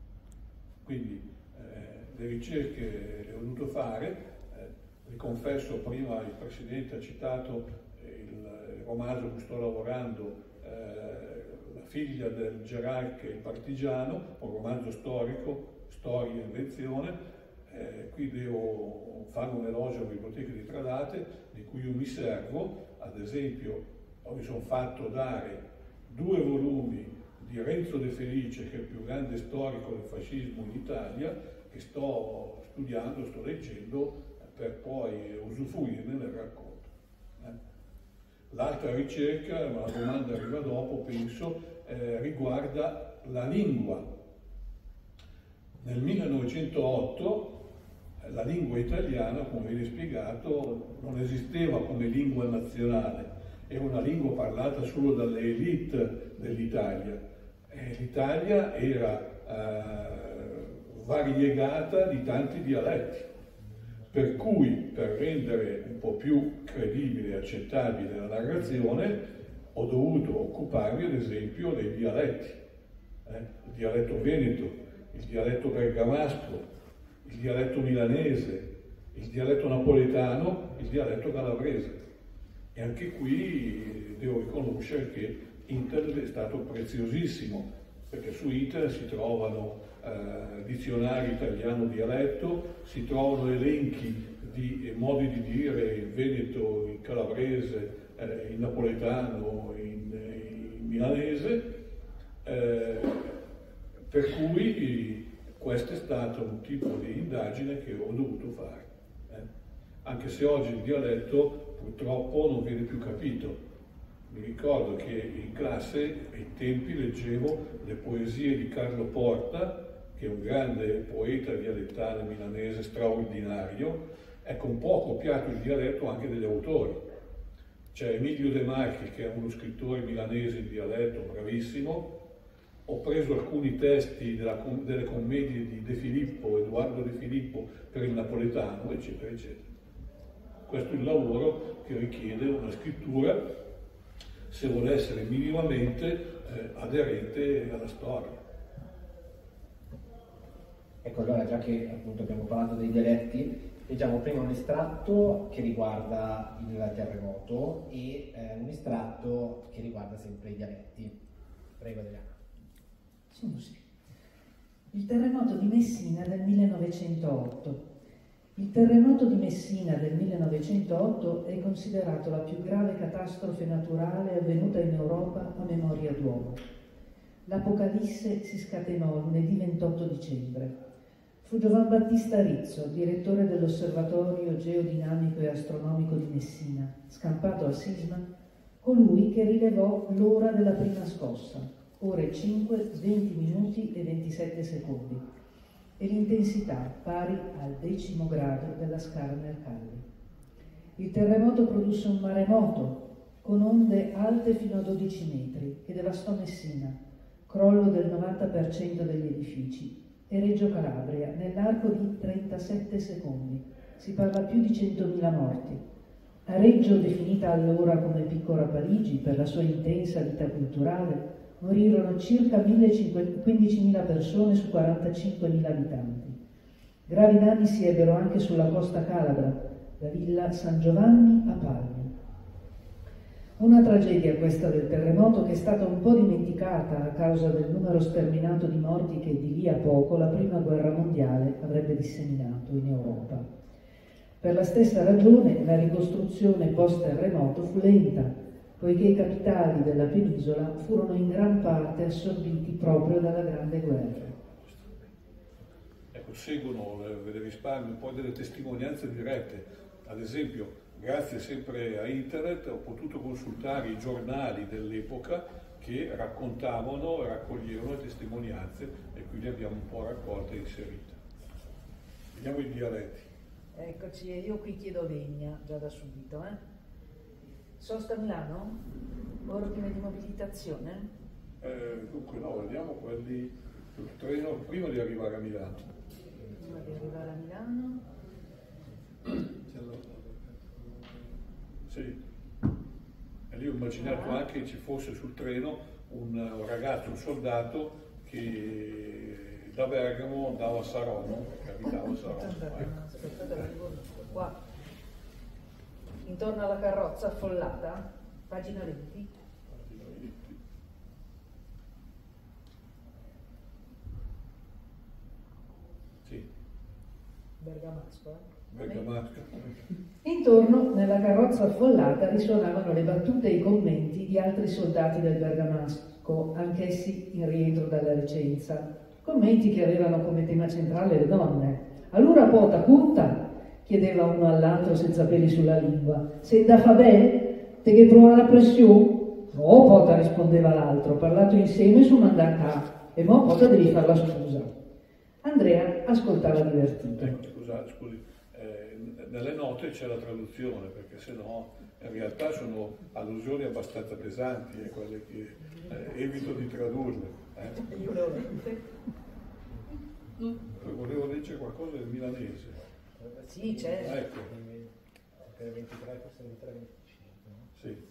Quindi eh, le ricerche le ho dovuto fare, eh, vi confesso, prima il Presidente ha citato il, il romanzo a cui sto lavorando, eh, La figlia del gerarca e il partigiano, un romanzo storico storia e invenzione. Eh, qui devo fare un elogio alla Biblioteca di Tradate, di cui io mi servo. Ad esempio, mi sono fatto dare due volumi di Renzo De Felice, che è il più grande storico del fascismo in Italia, che sto studiando, sto leggendo, per poi usufruirne nel racconto. Eh. L'altra ricerca, ma la domanda arriva dopo, penso, eh, riguarda la lingua. Nel millenovecentootto la lingua italiana, come viene spiegato, non esisteva come lingua nazionale, era una lingua parlata solo dalle elite dell'Italia. E l'Italia era eh, variegata di tanti dialetti, per cui per rendere un po' più credibile e accettabile la narrazione ho dovuto occuparmi ad esempio dei dialetti, eh? il dialetto veneto, il dialetto bergamasco, il dialetto milanese, il dialetto napoletano, il dialetto calabrese. E anche qui devo riconoscere che Internet è stato preziosissimo, perché su Internet si trovano eh, dizionari italiano dialetto, si trovano elenchi di eh, modi di dire in veneto, in calabrese, eh, in napoletano, in, in milanese, eh, per cui questo è stato un tipo di indagine che ho dovuto fare, eh. Anche se oggi il dialetto purtroppo non viene più capito. Mi ricordo che in classe ai tempi leggevo le poesie di Carlo Porta, che è un grande poeta dialettale milanese straordinario. Ecco, un po' ho copiato il dialetto anche degli autori. C'è Emilio De Marchi, che è uno scrittore milanese in dialetto bravissimo. Ho preso alcuni testi della, delle commedie di De Filippo, Edoardo De Filippo, per il napoletano, eccetera, eccetera. Questo è il lavoro che richiede una scrittura se vuole essere minimamente eh, aderente alla storia. Ecco, allora, già che appunto abbiamo parlato dei dialetti, leggiamo prima un estratto che riguarda il terremoto e eh, un estratto che riguarda sempre i dialetti. Prego, Adriana. Scusi. Il terremoto di Messina del millenovecentootto. Il terremoto di Messina del millenovecentootto è considerato la più grave catastrofe naturale avvenuta in Europa a memoria d'uomo. L'Apocalisse si scatenò lunedì ventotto dicembre. Fu Giovan Battista Rizzo, direttore dell'Osservatorio Geodinamico e Astronomico di Messina, scampato al sisma, colui che rilevò l'ora della prima scossa, ore cinque, venti minuti e ventisette secondi, e l'intensità pari al decimo grado della scala Mercalli. Il terremoto produsse un maremoto con onde alte fino a dodici metri che devastò Messina, crollo del novanta per cento degli edifici, e Reggio Calabria nell'arco di trentasette secondi. Si parla più di centomila morti. A Reggio, definita allora come piccola Parigi per la sua intensa vita culturale, morirono circa quindicimila persone su quarantacinquemila abitanti. Gravi danni si ebbero anche sulla costa calabra, da Villa San Giovanni a Palmi. Una tragedia questa del terremoto che è stata un po' dimenticata a causa del numero sterminato di morti che di lì a poco la prima guerra mondiale avrebbe disseminato in Europa. Per la stessa ragione la ricostruzione post-terremoto fu lenta, poiché i capitali della penisola furono in gran parte assorbiti proprio dalla Grande Guerra. Ecco, seguono, ve ne risparmio un po' delle testimonianze dirette. Ad esempio, grazie sempre a internet ho potuto consultare i giornali dell'epoca che raccontavano e raccoglievano le testimonianze, e qui le abbiamo un po' raccolte e inserite. Vediamo i dialetti. Eccoci, io qui chiedo vegna già da subito. Eh? Sosta a Milano? Ordine di mobilitazione? Eh, dunque no, vediamo quelli sul treno prima di arrivare a Milano. Prima di arrivare a Milano. Sì, e lì ho immaginato anche che ci fosse sul treno un, un ragazzo, un soldato che da Bergamo andava a Saronno, che abitava a Saronno. Ecco. Aspettate, arrivo qua. Intorno alla carrozza affollata, pagina venti. Bergamasco, eh? Bergamasca. Intorno, nella carrozza affollata, risuonavano le battute e i commenti di altri soldati del Bergamasco, anch'essi in rientro dalla licenza. Commenti che avevano come tema centrale le donne. Allora pota punta? Chiedeva uno all'altro senza peli sulla lingua. Se da fa bene, te che prova la pressione? No, pota, rispondeva l'altro, parlato insieme su mandacà, e mo pota devi far la scusa. Andrea ascoltava divertito. Ecco, scusa, scusi, eh, nelle note c'è la traduzione, perché sennò in realtà sono allusioni abbastanza pesanti, e quelle che eh, evito di tradurle. Eh. Io le ho lette. Volevo leggere qualcosa del milanese. Sì, c'è. Ecco. ventitré, forse ventitré, venticinque. Sì.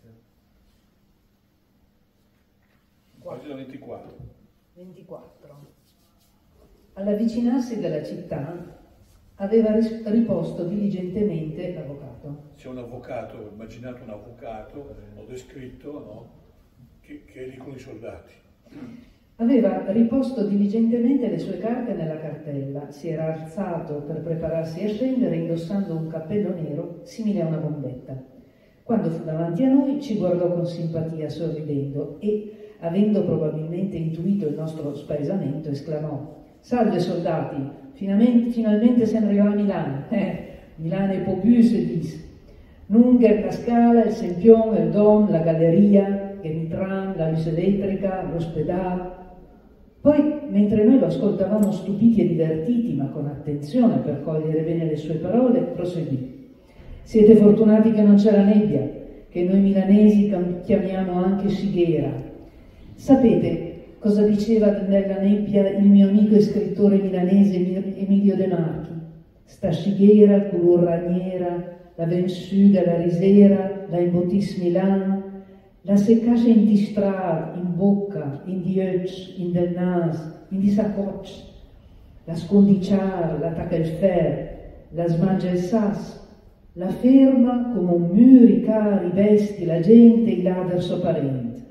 Pagina ventiquattro. ventiquattro. All'avvicinarsi della città aveva ris- riposto diligentemente l'avvocato. C'è un avvocato, immaginate un avvocato, ho descritto, no? che, che è lì con i soldati. Aveva riposto diligentemente le sue carte nella cartella, si era alzato per prepararsi a scendere indossando un cappello nero simile a una bombetta. Quando fu davanti a noi ci guardò con simpatia sorridendo e, avendo probabilmente intuito il nostro spaesamento, esclamò: «Salve soldati, finalmente, finalmente siamo arrivati a Milano. Eh, Milano è po' più se dice. Nunger la scala, il Sempione, il Dom, la galleria, il tram, la luce elettrica, l'ospedale». Poi, mentre noi lo ascoltavamo stupiti e divertiti, ma con attenzione per cogliere bene le sue parole, proseguì: «Siete fortunati che non c'è la nebbia, che noi milanesi chiamiamo anche sighiera. Sapete cosa diceva nella nebbia il mio amico e scrittore milanese Emilio De Marchi? Sta sighiera, color raniera, la vensù della risera, la imbotis Milan, la seccasse in di strada, in bocca, in di oecs, in del nas, in di sacoch, la scondiciar, la tacca il fer, la smangia il sas, la ferma come un muri, cari, vesti, la gente, i là verso parenti».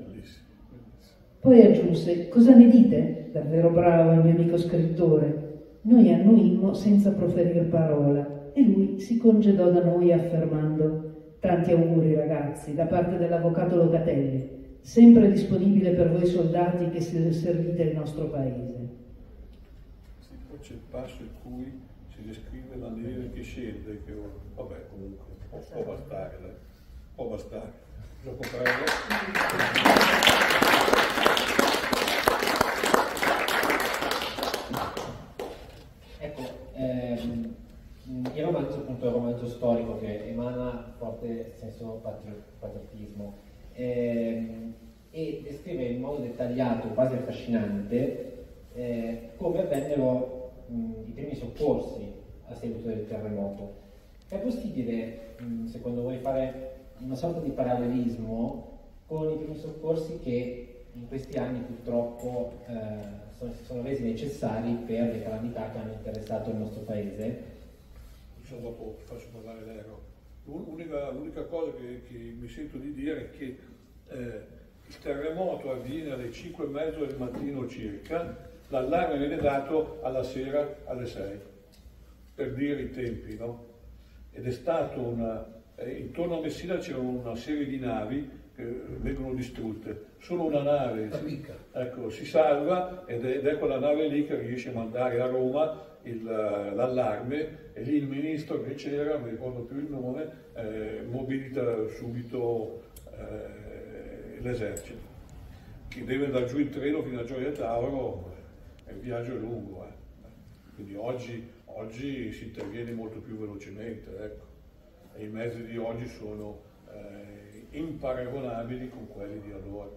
Poi aggiunse: «Cosa ne dite?» Davvero bravo il mio amico scrittore. Noi annuimmo senza proferire parola e lui si congedò da noi affermando: «Tanti auguri ragazzi, da parte dell'avvocato Locatelli, sempre disponibile per voi soldati che servite il nostro paese». Sì, poi c'è il passo in cui si descrive la neve che scende, che vabbè comunque può, può bastare, dai. può bastare. Dopo prego. Ecco, ehm, il romanzo appunto è un romanzo storico che emana forte senso patri- patriottismo ehm, e descrive in modo dettagliato, quasi affascinante, eh, come avvennero mh, i primi soccorsi a seguito del terremoto. È possibile, mh, secondo voi, fare una sorta di parallelismo con i primi soccorsi che in questi anni purtroppo eh, sono, si sono resi necessari per le calamità che hanno interessato il nostro paese? Diciamo, dopo faccio parlare Lero. L'unica, l'unica cosa che, che mi sento di dire è che eh, il terremoto avviene alle cinque e mezzo del mattino circa, l'allarme viene dato alla sera alle sei, per dire i tempi, no? Ed è stato una... Eh, intorno a Messina c'erano una serie di navi che vengono distrutte. Solo una nave si, ecco, si salva ed è, ed è quella nave lì che riesce a mandare a Roma il, l'allarme, e lì il ministro che c'era, non mi ricordo più il nome, eh, mobilita subito eh, l'esercito, che deve andare giù in treno fino a Gioia Tauro, e il viaggio è lungo. Eh. Quindi oggi, oggi si interviene molto più velocemente, ecco. E i mezzi di oggi sono eh, imparagonabili con quelli di allora.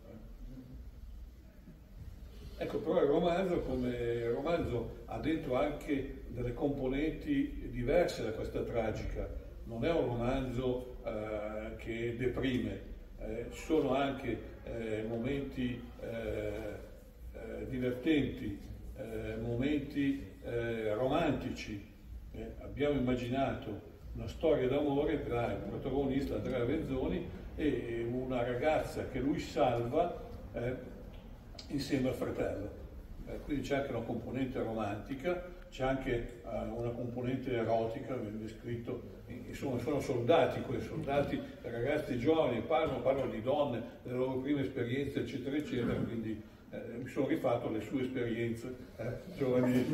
Ecco, però il romanzo, come il romanzo, ha dentro anche delle componenti diverse da questa tragica. Non è un romanzo eh, che deprime, eh, ci sono anche eh, momenti eh, eh, divertenti, eh, momenti eh, romantici. Eh, abbiamo immaginato una storia d'amore tra il protagonista Andrea Venzoni e una ragazza che lui salva eh, insieme al fratello. Eh, quindi c'è anche una componente romantica, c'è anche uh, una componente erotica, viene descritto, insomma sono soldati, quei soldati, ragazzi giovani, parlano, parlano di donne, delle loro prime esperienze, eccetera, eccetera, quindi eh, mi sono rifatto alle sue esperienze eh, giovanili.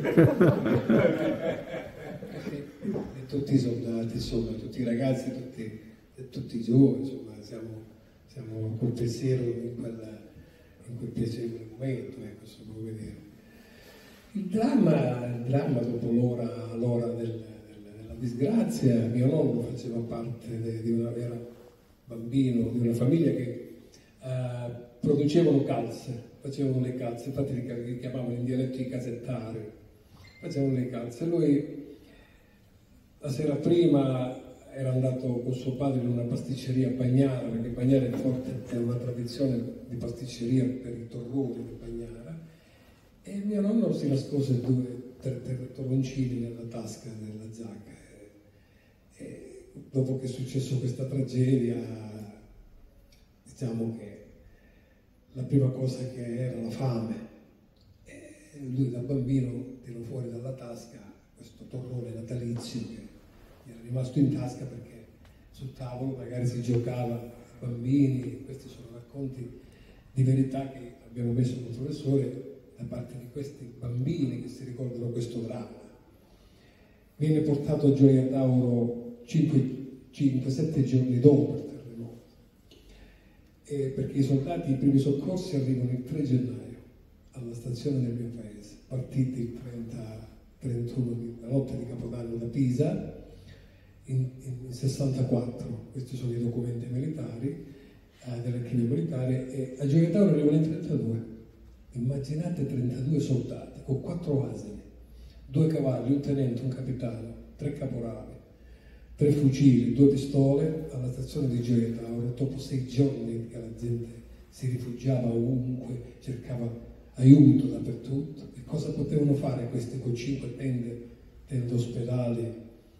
E tutti i soldati, insomma, tutti i ragazzi, tutti, tutti i giovani, insomma, siamo, siamo col pensiero in, quella, in quel piacevole momento, ecco, se può vedere. Il dramma, il dramma dopo l'ora, l'ora del, del, della disgrazia, mio nonno faceva parte de, di una vera bambino, di una famiglia che uh, producevano calze, facevano le calze, infatti li chiamavano in dialetto i casettari, facevano le calze. Lui la sera prima era andato con suo padre in una pasticceria a Bagnara, perché Bagnara è forte, è una tradizione di pasticceria per i torroni di Bagnara. E mio nonno si nascose due, tre, tre torroncini nella tasca della giacca. E, e dopo che è successo questa tragedia, diciamo che la prima cosa che era la fame. E lui da bambino tirò fuori dalla tasca questo torrone natalizio che gli era rimasto in tasca perché sul tavolo magari si giocava a bambini. Questi sono racconti di verità che abbiamo messo con il professore da parte di questi bambini che si ricordano questo dramma. Viene portato a Gioia Tauro cinque sette giorni dopo il terremoto, e perché i soldati, i primi soccorsi arrivano il tre gennaio alla stazione del mio paese, partiti il trenta trentuno, la notte di Capodanno da Pisa, in, in sessantaquattro, questi sono i documenti militari eh, dell'archivio militare, e a Gioia Tauro arrivano in trentadue. Immaginate trentadue soldati con quattro asini, due cavalli, un tenente, un capitano, tre caporali, tre fucili, due pistole alla stazione di Gioia Tauro. Dopo sei giorni che la gente si rifugiava ovunque, cercava aiuto dappertutto. E cosa potevano fare questi con cinque tende, tende ospedali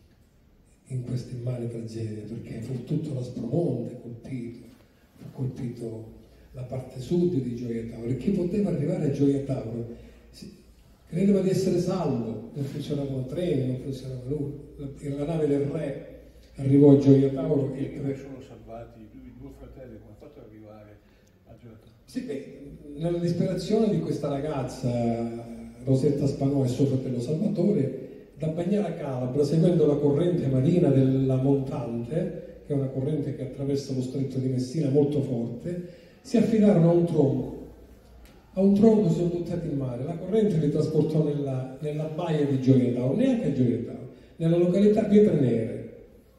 in questa immane tragedia? Perché fu tutto l'Aspromonte colpito, fu colpito la parte sud di Gioia Tauro, e chi poteva arrivare a Gioia Tauro credeva di essere salvo, non funzionavano treni, non funzionava nulla. La, la nave del re arrivò a Gioia Tauro e come sono salvati i due fratelli, come ha fatto ad arrivare a Gioia Tauro? Sì, beh, nella disperazione di questa ragazza Rosetta Spanò e suo fratello Salvatore, da Bagnara Calabra, seguendo la corrente marina della Montante, che è una corrente che attraversa lo stretto di Messina molto forte, si affidarono a un tronco. A un tronco si sono buttati in mare. La corrente li trasportò nella, nella baia di Gioia Tauro, neanche a Gioia Tauro, nella località Pietre Nere.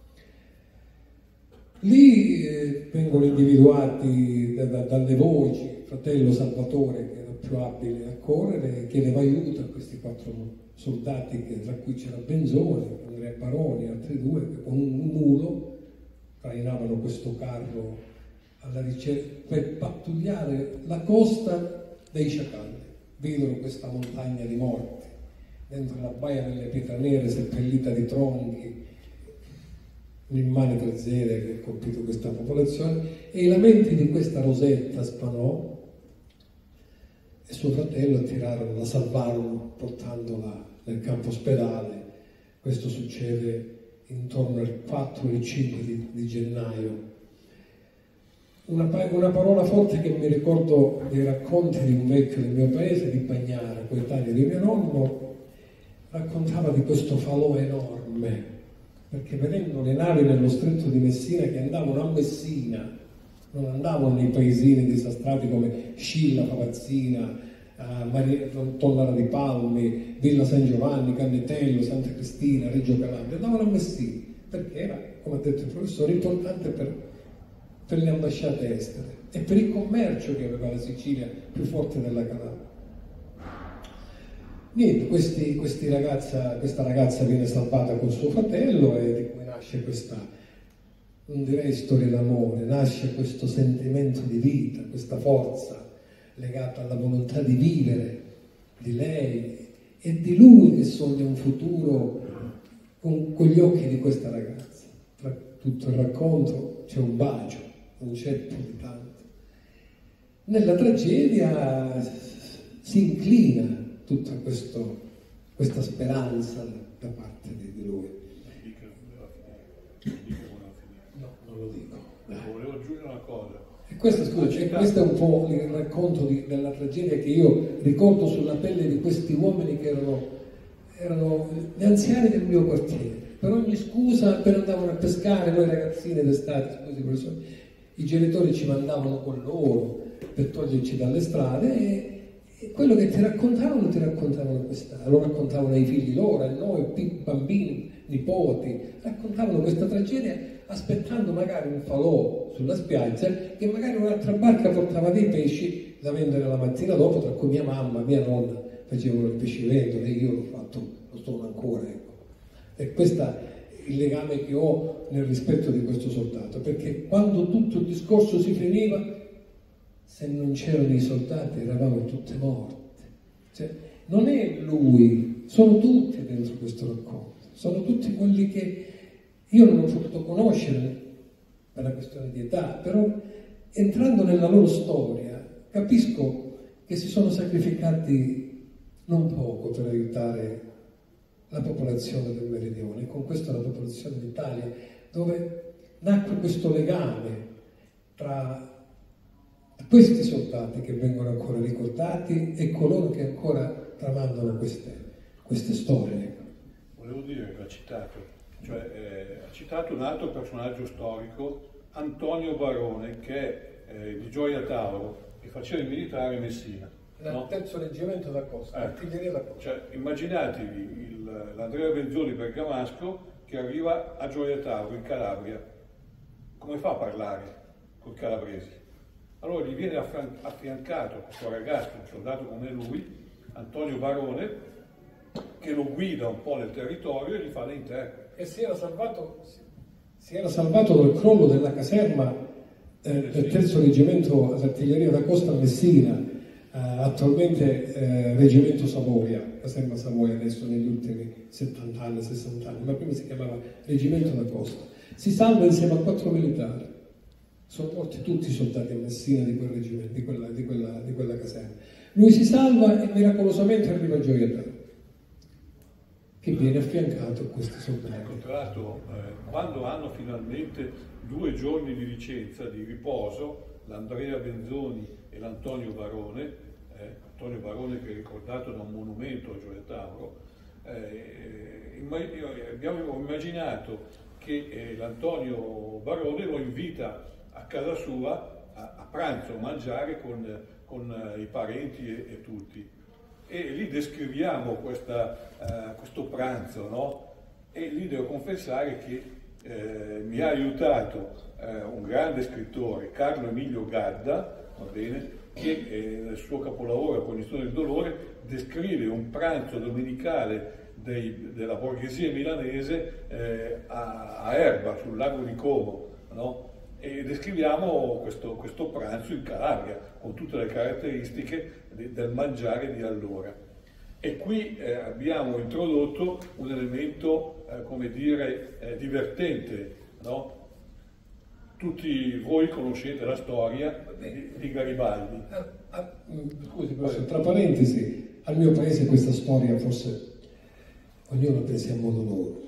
Lì eh, vengono individuati da, da, dalle voci, il fratello Salvatore, che era più abile a correre, chiedeva aiuto a questi quattro soldati, che, tra cui c'era Benzoni, Andrea Baroni, altri due, che con un mulo trainavano questo carro alla ricerca per pattugliare la costa dei sciacalli. Vedono questa montagna di morti dentro la baia delle Pietre Nere, seppellita di tronchi, un'immane tragedia che ha colpito questa popolazione, e i lamenti di questa Rosetta Spanò e suo fratello attirarono, la salvarono portandola nel campo ospedale. Questo succede intorno al quattro e il cinque di, di gennaio. Una, una parola forte che mi ricordo dei racconti di un vecchio del mio paese, di Bagnara, coetaneo di mio nonno, raccontava di questo falò enorme, perché vedendo le navi nello stretto di Messina che andavano a Messina, non andavano nei paesini disastrati come Scilla, Pavazzina, uh, Maria, Tollara di Palmi, Villa San Giovanni, Cannetello, Santa Cristina, Reggio Calabria, andavano a Messina, perché era, come ha detto il professore, importante per per le ambasciate estere e per il commercio che aveva la Sicilia più forte della Calabria. Niente, questi, questi ragazza, questa ragazza viene salvata con suo fratello, e di cui nasce questa, non direi storia d'amore, nasce questo sentimento di vita, questa forza legata alla volontà di vivere di lei e di lui, che sogna un futuro con, con gli occhi di questa ragazza. Tra tutto il racconto c'è un bacio, non c'è più di tanto. Nella tragedia si inclina tutto questo questa speranza da parte di, di lui. No, non lo dico. Volevo aggiungere una cosa. E questo, scusa, cioè, questo è un po' il racconto di, della tragedia che io ricordo sulla pelle di questi uomini che erano, erano gli anziani del mio quartiere. Per ogni scusa, appena andavano a pescare, noi ragazzini d'estate, scusi professore, i genitori ci mandavano con loro per toglierci dalle strade e, e quello che ti raccontavano, ti raccontavano questa, lo raccontavano ai figli loro, a noi, bambini, nipoti, raccontavano questa tragedia aspettando magari un falò sulla spiaggia che magari un'altra barca portava dei pesci da vendere la mattina dopo, tra cui mia mamma, mia nonna facevano il pescivendolo e io l'ho fatto, lo sono ancora, ecco. E questo è il legame che ho nel rispetto di questo soldato, perché quando tutto il discorso si finiva, se non c'erano i soldati eravamo tutte morte. Cioè, non è lui, sono tutti dentro questo racconto, sono tutti quelli che io non ho potuto conoscere per la questione di età, però entrando nella loro storia capisco che si sono sacrificati non poco per aiutare la popolazione del Meridione, e con questo la popolazione d'Italia, dove nacque questo legame tra questi soldati che vengono ancora ricordati e coloro che ancora tramandano queste, queste storie. Volevo dire che ha citato, cioè, eh, ha citato un altro personaggio storico, Antonio Barone, che è eh, di Gioia Tauro, che faceva il militare a Messina. Il terzo reggimento da Costa, eh, l'artiglieria da Costa. Cioè, immaginatevi il, l'Andrea Benzoni bergamasco che arriva a Gioia Tauro, in Calabria. Come fa a parlare col calabresi? Allora gli viene affran- affiancato questo ragazzo, un soldato come lui, Antonio Barone, che lo guida un po' nel territorio e gli fa da interprete. E si era salvato, si era salvato dal crollo della caserma eh, del terzo reggimento d'artiglieria da Costa a Messina, eh, attualmente eh, reggimento Savoia, caserma Savoia adesso negli ultimi settanta anni, sessanta anni, ma prima si chiamava reggimento da Costa. Si salva insieme a quattro militari. Sono morti tutti i soldati a Messina di quel reggimento, di quella, di quella, di quella caserma. Lui si salva e miracolosamente arriva a Gioia Tauro, che viene affiancato a questi soldati. Ecco, tra l'altro, eh, quando hanno finalmente due giorni di licenza, di riposo, l'Andrea Benzoni e l'Antonio Barone, eh, Antonio Barone che è ricordato da un monumento a Gioia Tauro, eh, abbiamo immaginato che eh, l'Antonio Barone lo invita a casa sua a, a pranzo, a mangiare con, con uh, i parenti e, e tutti. E lì descriviamo questa, uh, questo pranzo, no? E lì devo confessare che eh, mi ha aiutato eh, un grande scrittore, Carlo Emilio Gadda, va bene, che eh, nel suo capolavoro La cognizione del dolore descrive un pranzo domenicale dei, della borghesia milanese eh, a, a Erba, sul lago di Como, no? E descriviamo questo, questo pranzo in Calabria, con tutte le caratteristiche de, del mangiare di allora. E qui eh, abbiamo introdotto un elemento, eh, come dire, eh, divertente, no? Tutti voi conoscete la storia di, di Garibaldi. Ah, ah, scusi, professore, tra parentesi, al mio paese questa storia forse ognuno pensa a modo loro.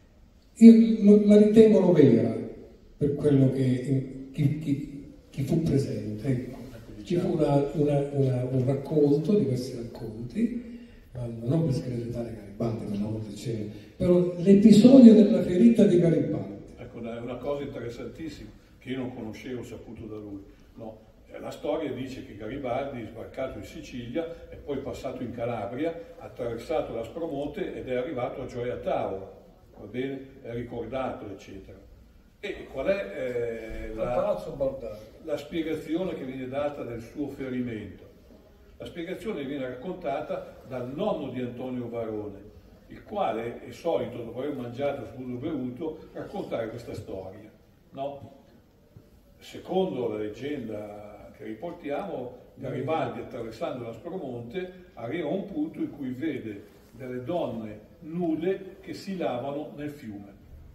Io lo, la ritengo vera per quello che chi, chi, chi fu presente. Ecco. Ci fu una, una, una, un racconto, diversi racconti, ma non per screditare Garibaldi, per l'amor del cielo, però l'episodio della ferita di Garibaldi. Ecco, è una cosa interessantissima che io non conoscevo, saputo da lui. No? La storia dice che Garibaldi è sbarcato in Sicilia, è poi passato in Calabria, ha attraversato l'Aspromonte ed è arrivato a Gioia Tauro, va bene? È ricordato, eccetera. E qual è eh, la, la spiegazione che viene data del suo ferimento? La spiegazione viene raccontata dal nonno di Antonio Barone, il quale è solito, dopo aver mangiato e bevuto, raccontare questa storia. No? Secondo la leggenda che riportiamo, Garibaldi, attraversando l'Aspromonte, arriva a un punto in cui vede delle donne nude che si lavano nel fiume.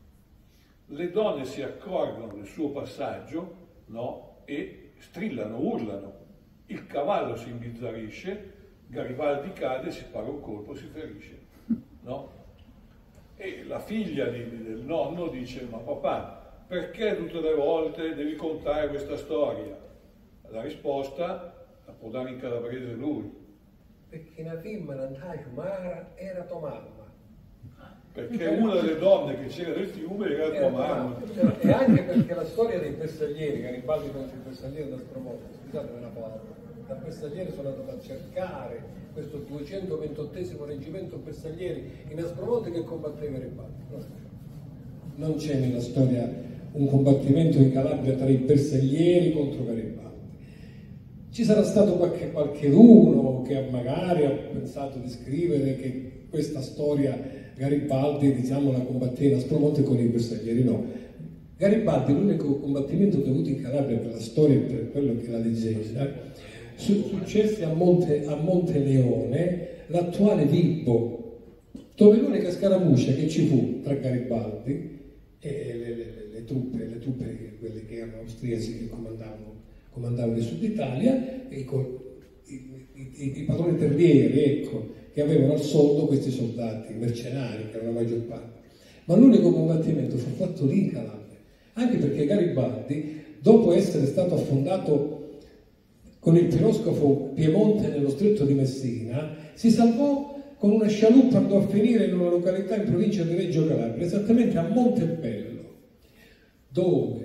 Le donne si accorgono del suo passaggio, no? E strillano, urlano. Il cavallo si imbizzarisce, Garibaldi cade, si spara un colpo, si ferisce. no? E la figlia di, del nonno dice: ma papà, perché tutte le volte devi contare questa storia? La risposta la può dare in calabrese lui. Perché una firma non Mara era tua mamma. Perché una delle donne che c'era nel fiume era tua mamma. Cioè, e anche perché la storia dei bersaglieri, Garibaldi contro i bersaglieri da Spromonte, scusatemi una parola, da bersaglieri sono andato a cercare questo duecentoventottesimo reggimento bersaglieri in Aspromonte che combatteva Garibaldi. Non c'è nella storia un combattimento in Calabria tra i bersaglieri contro Garibaldi. Ci sarà stato qualche qualcheduno che magari ha pensato di scrivere che questa storia Garibaldi, diciamo, la combatté in Aspromonte con i bersaglieri. No, Garibaldi, l'unico combattimento che ha avuto in Calabria per la storia e per quello che è la leggenda, successe a Monte, a Monte Leone, l'attuale Vibo, dove l'unica scaramuccia che ci fu tra Garibaldi e le, le, le, truppe, le truppe, quelle che erano austriaci che comandavano, comandavano il Sud Italia, e i, i, i, i padroni terrieri, ecco, che avevano al soldo questi soldati mercenari, che erano la maggior parte. Ma l'unico combattimento fu fatto lì in Calabria, anche perché Garibaldi, dopo essere stato affondato con il piroscafo Piemonte nello stretto di Messina, si salvò con una scialuppa, andò a finire in una località in provincia di Reggio Calabria, esattamente a Montebello, dove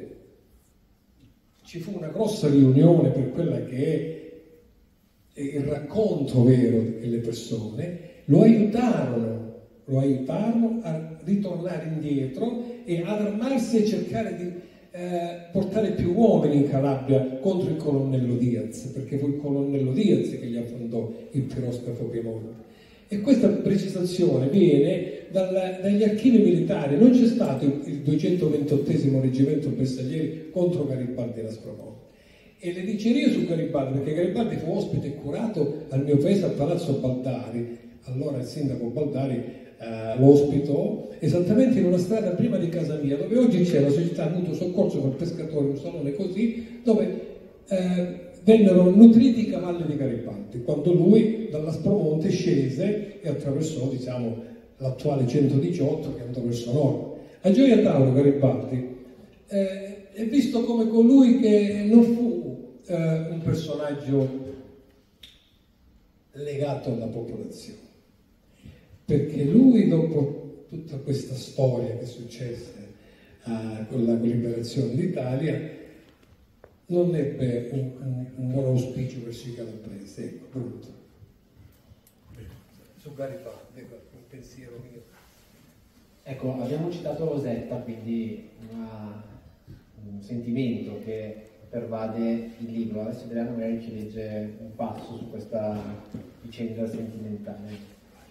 ci fu una grossa riunione per quella che è il racconto vero delle persone. Lo aiutarono, lo aiutarono a ritornare indietro e ad armarsi e cercare di eh, portare più uomini in Calabria contro il colonnello Diaz, perché fu il colonnello Diaz che gli affondò il piroscafo Piemonte. E questa precisazione viene dal, dagli archivi militari. Non c'è stato il, il duecentoventottesimo reggimento bersaglieri contro Garibaldi in Aspromonte. E le dicerie su Garibaldi, perché Garibaldi fu ospite e curato al mio paese a Palazzo Baldari. Allora il sindaco Baldari eh, lo ospitò esattamente in una strada prima di casa mia, dove oggi c'è la società Mutuo Soccorso per Pescatori, un salone così, dove eh, vennero nutriti i cavalli di Garibaldi, quando lui dall'Aspromonte scese e attraversò, diciamo, l'attuale centodiciotto che andò verso nord. A Gioia Tauro Garibaldi eh, è visto come colui che non fu eh, un personaggio legato alla popolazione, perché lui, dopo tutta questa storia che successe eh, con la liberazione d'Italia, non ebbe un, un, un buon auspicio verso i calabresi, ecco, appunto. Su Garibaldi, un pensiero mio. Ecco, abbiamo citato Rosetta, quindi una, un sentimento che pervade il libro. Adesso Adriano magari ci legge un passo su questa vicenda sentimentale.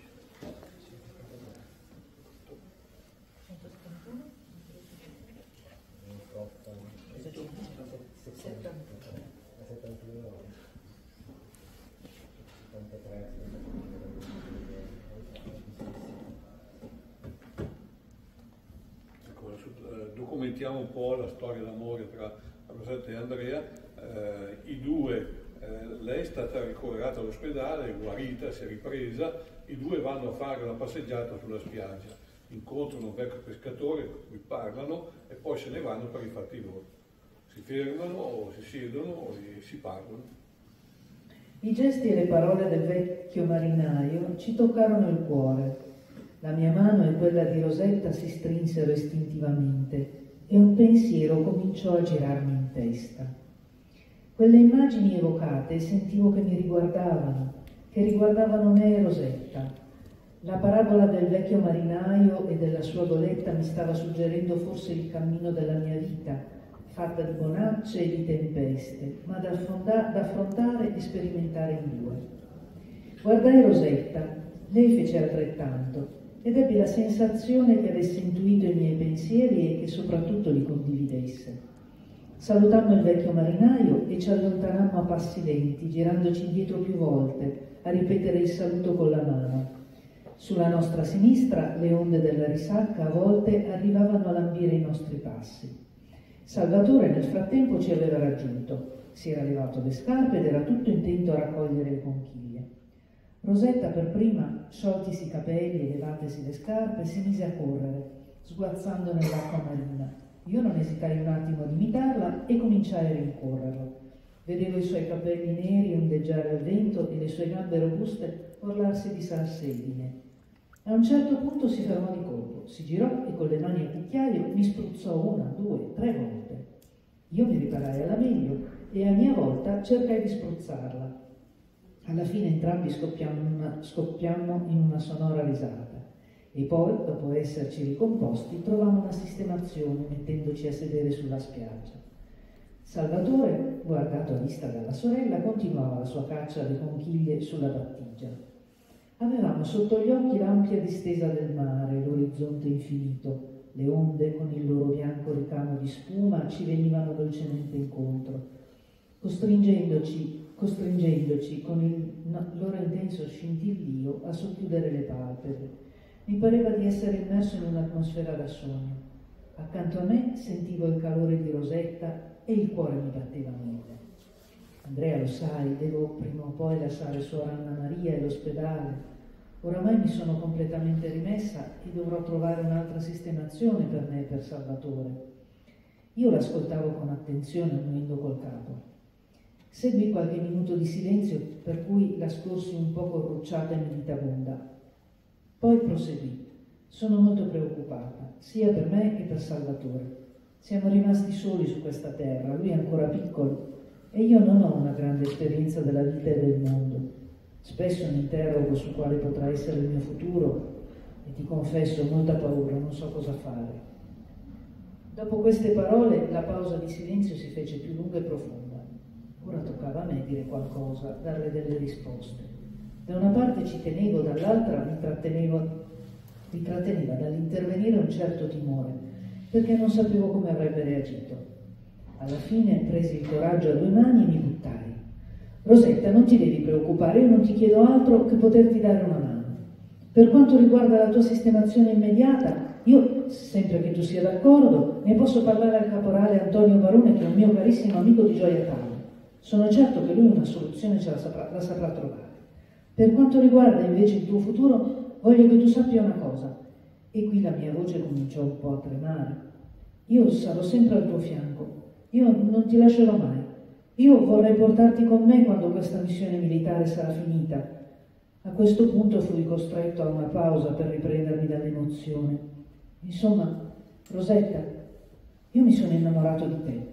Documentiamo un po' la storia d'amore tra Rosetta e Andrea. Eh, i due, eh, lei è stata ricoverata all'ospedale, è guarita, si è ripresa, i due vanno a fare una passeggiata sulla spiaggia, incontrano un vecchio pescatore con cui parlano e poi se ne vanno per i fatti loro. Si fermano o si siedono e si parlano. I gesti e le parole del vecchio marinaio ci toccarono il cuore. La mia mano e quella di Rosetta si strinsero istintivamente e un pensiero cominciò a girarmi in testa. Quelle immagini evocate sentivo che mi riguardavano, che riguardavano me e Rosetta. La parabola del vecchio marinaio e della sua goletta mi stava suggerendo forse il cammino della mia vita, fatta di bonacce e di tempeste, ma da, affonda- da affrontare e sperimentare in due. Guardai Rosetta, lei fece altrettanto, ed ebbi la sensazione che avesse intuito i miei pensieri e che soprattutto li condividesse. Salutammo il vecchio marinaio e ci allontanammo a passi lenti, girandoci indietro più volte, a ripetere il saluto con la mano. Sulla nostra sinistra le onde della risacca a volte arrivavano a lambire i nostri passi. Salvatore nel frattempo ci aveva raggiunto, si era levato le scarpe ed era tutto intento a raccogliere le conchiglie. Rosetta per prima, scioltisi i capelli e levatesi le scarpe, si mise a correre, sguazzando nell'acqua marina. Io non esitai un attimo ad imitarla e cominciai a rincorrerlo. Vedevo i suoi capelli neri ondeggiare al vento e le sue gambe robuste orlarsi di salsedine. A un certo punto si fermò di colpo, si girò e con le mani a cucchiaio mi spruzzò una, due, tre volte. Io mi riparai alla meglio e a mia volta cercai di spruzzarla. Alla fine entrambi scoppiammo in una, scoppiammo in una sonora risata e poi, dopo esserci ricomposti, trovammo una sistemazione mettendoci a sedere sulla spiaggia. Salvatore, guardato a vista dalla sorella, continuava la sua caccia alle conchiglie sulla battigia. Avevamo sotto gli occhi l'ampia distesa del mare, l'orizzonte infinito. Le onde, con il loro bianco ricamo di spuma, ci venivano dolcemente incontro, costringendoci costringendoci con il loro intenso scintillio a socchiudere le palpebre. Mi pareva di essere immerso in un'atmosfera da sogno. Accanto a me sentivo il calore di Rosetta e il cuore mi batteva mille. Andrea, lo sai, devo prima o poi lasciare suor Anna Maria e l'ospedale. Oramai mi sono completamente rimessa e dovrò trovare un'altra sistemazione per me e per Salvatore. Io l'ascoltavo con attenzione, annuendo col capo. Seguì qualche minuto di silenzio, per cui la scorsi un po' corrucciata e meditabunda. Poi proseguì. Sono molto preoccupata, sia per me che per Salvatore. Siamo rimasti soli su questa terra, lui è ancora piccolo e io non ho una grande esperienza della vita e del mondo. Spesso mi interrogo su quale potrà essere il mio futuro e ti confesso, ho molta paura, non so cosa fare. Dopo queste parole la pausa di silenzio si fece più lunga e profonda. Ora toccava a me dire qualcosa, darle delle risposte. Da una parte ci tenevo, dall'altra mi trattenevo, mi tratteneva dall'intervenire un certo timore, perché non sapevo come avrebbe reagito. Alla fine presi il coraggio a due mani e mi buttai. Rosetta, non ti devi preoccupare, io non ti chiedo altro che poterti dare una mano. Per quanto riguarda la tua sistemazione immediata, io, sempre che tu sia d'accordo, ne posso parlare al caporale Antonio Barone, che è un mio carissimo amico di Gioia Tauro. Sono certo che lui una soluzione ce la saprà, la saprà trovare. Per quanto riguarda invece il tuo futuro, voglio che tu sappia una cosa. E qui la mia voce cominciò un po' a tremare. Io sarò sempre al tuo fianco. Io non ti lascerò mai. Io vorrei portarti con me quando questa missione militare sarà finita. A questo punto fui costretto a una pausa per riprendermi dall'emozione. Insomma, Rosetta, io mi sono innamorato di te.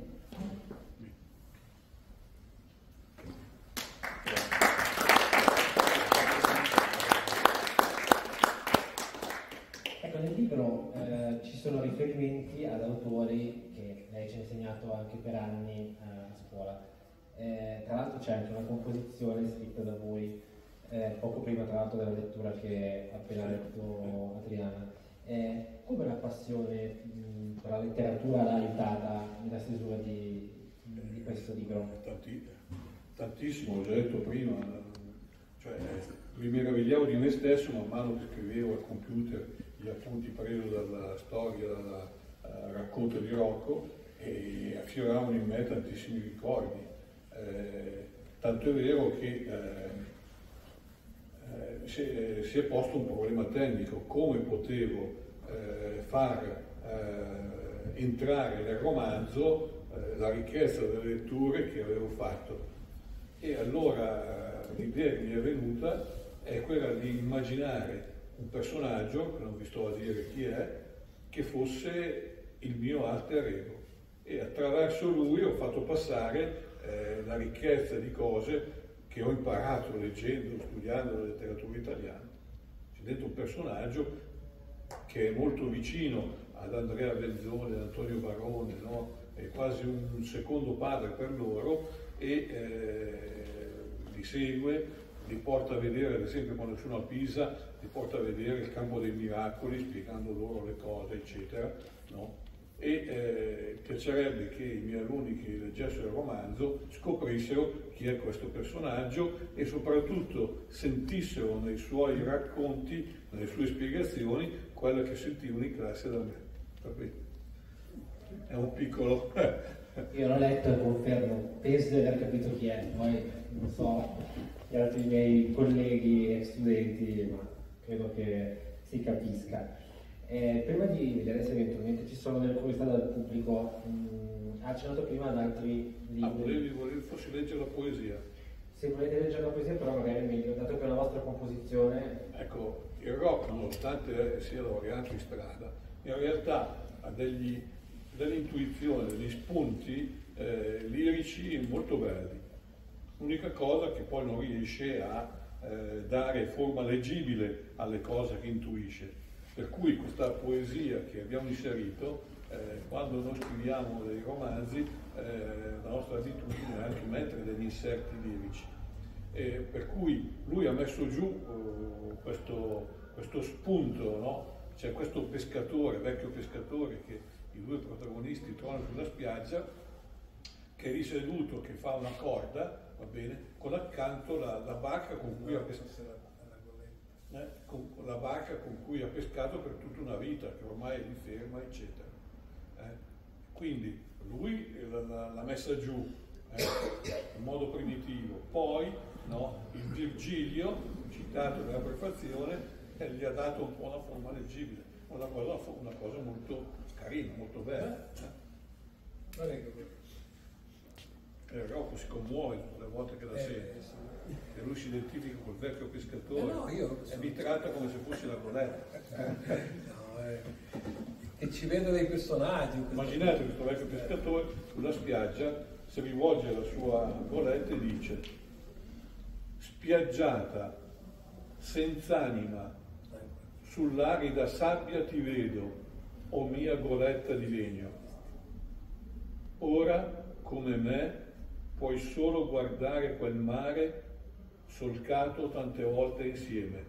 Nel libro eh, ci sono riferimenti ad autori che lei ci ha insegnato anche per anni eh, a scuola. Eh, tra l'altro c'è anche una composizione scritta da voi eh, poco prima tra l'altro della lettura che ha appena letto Adriana. Eh, come la passione mh, per la letteratura l'ha aiutata nella stesura di, di questo libro? Tanti, tantissimo, l'ho già detto prima, cioè, mi meravigliavo di me stesso man mano che scrivevo al computer gli appunti presi dalla storia, dal uh, racconto di Rocco, e affioravano in me tantissimi ricordi. Eh, tanto è vero che eh, eh, si, eh, si è posto un problema tecnico: come potevo eh, far eh, entrare nel romanzo eh, la ricchezza delle letture che avevo fatto. E allora eh, l'idea che mi è venuta è quella di immaginare un personaggio, che non vi sto a dire chi è, che fosse il mio alter ego, e attraverso lui ho fatto passare eh, la ricchezza di cose che ho imparato leggendo, studiando la letteratura italiana. C'è dentro un personaggio che è molto vicino ad Andrea Belzoni, ad Antonio Barone, no? È quasi un secondo padre per loro, e eh, li segue, li porta a vedere, ad esempio quando sono a Pisa, li porta a vedere il campo dei miracoli, spiegando loro le cose, eccetera, no? E eh, piacerebbe che i miei alunni che leggessero il romanzo scoprissero chi è questo personaggio e soprattutto sentissero nei suoi racconti, nelle sue spiegazioni, quello che sentivano in classe da me. È un piccolo... Io l'ho letto e confermo, penso di aver capito chi è, poi non so... gli altri miei colleghi e studenti, ma credo che si capisca. Eh, prima di vedere se eventualmente ci sono delle curiosità dal pubblico, mh, ha accennato prima ad altri libri. Ah, volevi, volevi forse leggere la poesia? Se volete leggere la poesia, però magari è meglio, dato che è la vostra composizione. Ecco, il rock, nonostante sia la variante in strada, in realtà ha degli, delle intuizioni, degli spunti eh, lirici molto belli. L'unica cosa che poi non riesce a eh, dare forma leggibile alle cose che intuisce. Per cui questa poesia che abbiamo inserito, eh, quando noi scriviamo dei romanzi, eh, la nostra abitudine è anche mettere degli inserti lirici. E per cui lui ha messo giù uh, questo, questo spunto, no? C'è questo pescatore, vecchio pescatore, che i due protagonisti trovano sulla spiaggia, che è riseduto, che fa una corda, va bene, con accanto la, la barca con cui ha pescato. Eh, con la barca con cui ha pescato per tutta una vita, che ormai è lì ferma, eccetera. Eh, quindi lui l'ha messa giù eh, in modo primitivo, poi no, il Virgilio, citato nella prefazione, eh, gli ha dato un po' una forma leggibile, una cosa, una cosa molto carina, molto bella. Eh. E Rocco si commuove tutte le volte che la Eh, sente. sì. E lui si identifica col vecchio pescatore, Eh no, io e vi tratta come se fosse la goletta. No, eh. E ci vedo dei personaggi. Immaginate questo vecchio pescatore sulla spiaggia, si rivolge alla sua goletta e dice: spiaggiata, senz'anima, sull'arida sabbia ti vedo, o mia goletta di legno. Ora, come me, puoi solo guardare quel mare solcato tante volte insieme.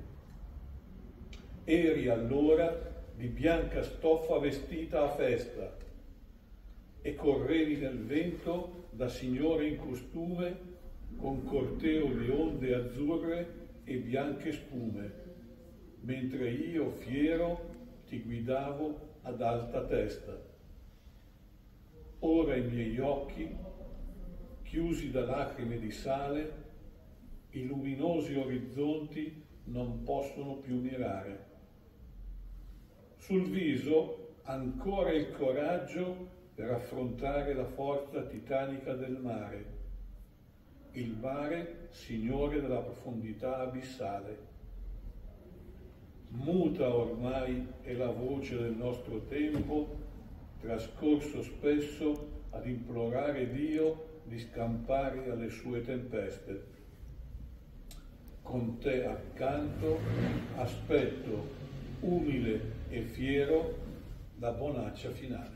Eri allora di bianca stoffa vestita a festa e correvi nel vento da signore in costume con corteo di onde azzurre e bianche spume, mentre io fiero ti guidavo ad alta testa. Ora i miei occhi, chiusi da lacrime di sale, i luminosi orizzonti non possono più mirare. Sul viso ancora il coraggio per affrontare la forza titanica del mare. Il mare, signore della profondità abissale. Muta ormai è la voce del nostro tempo, trascorso spesso ad implorare Dio di scampare alle sue tempeste. Con te accanto aspetto, umile e fiero, la bonaccia finale.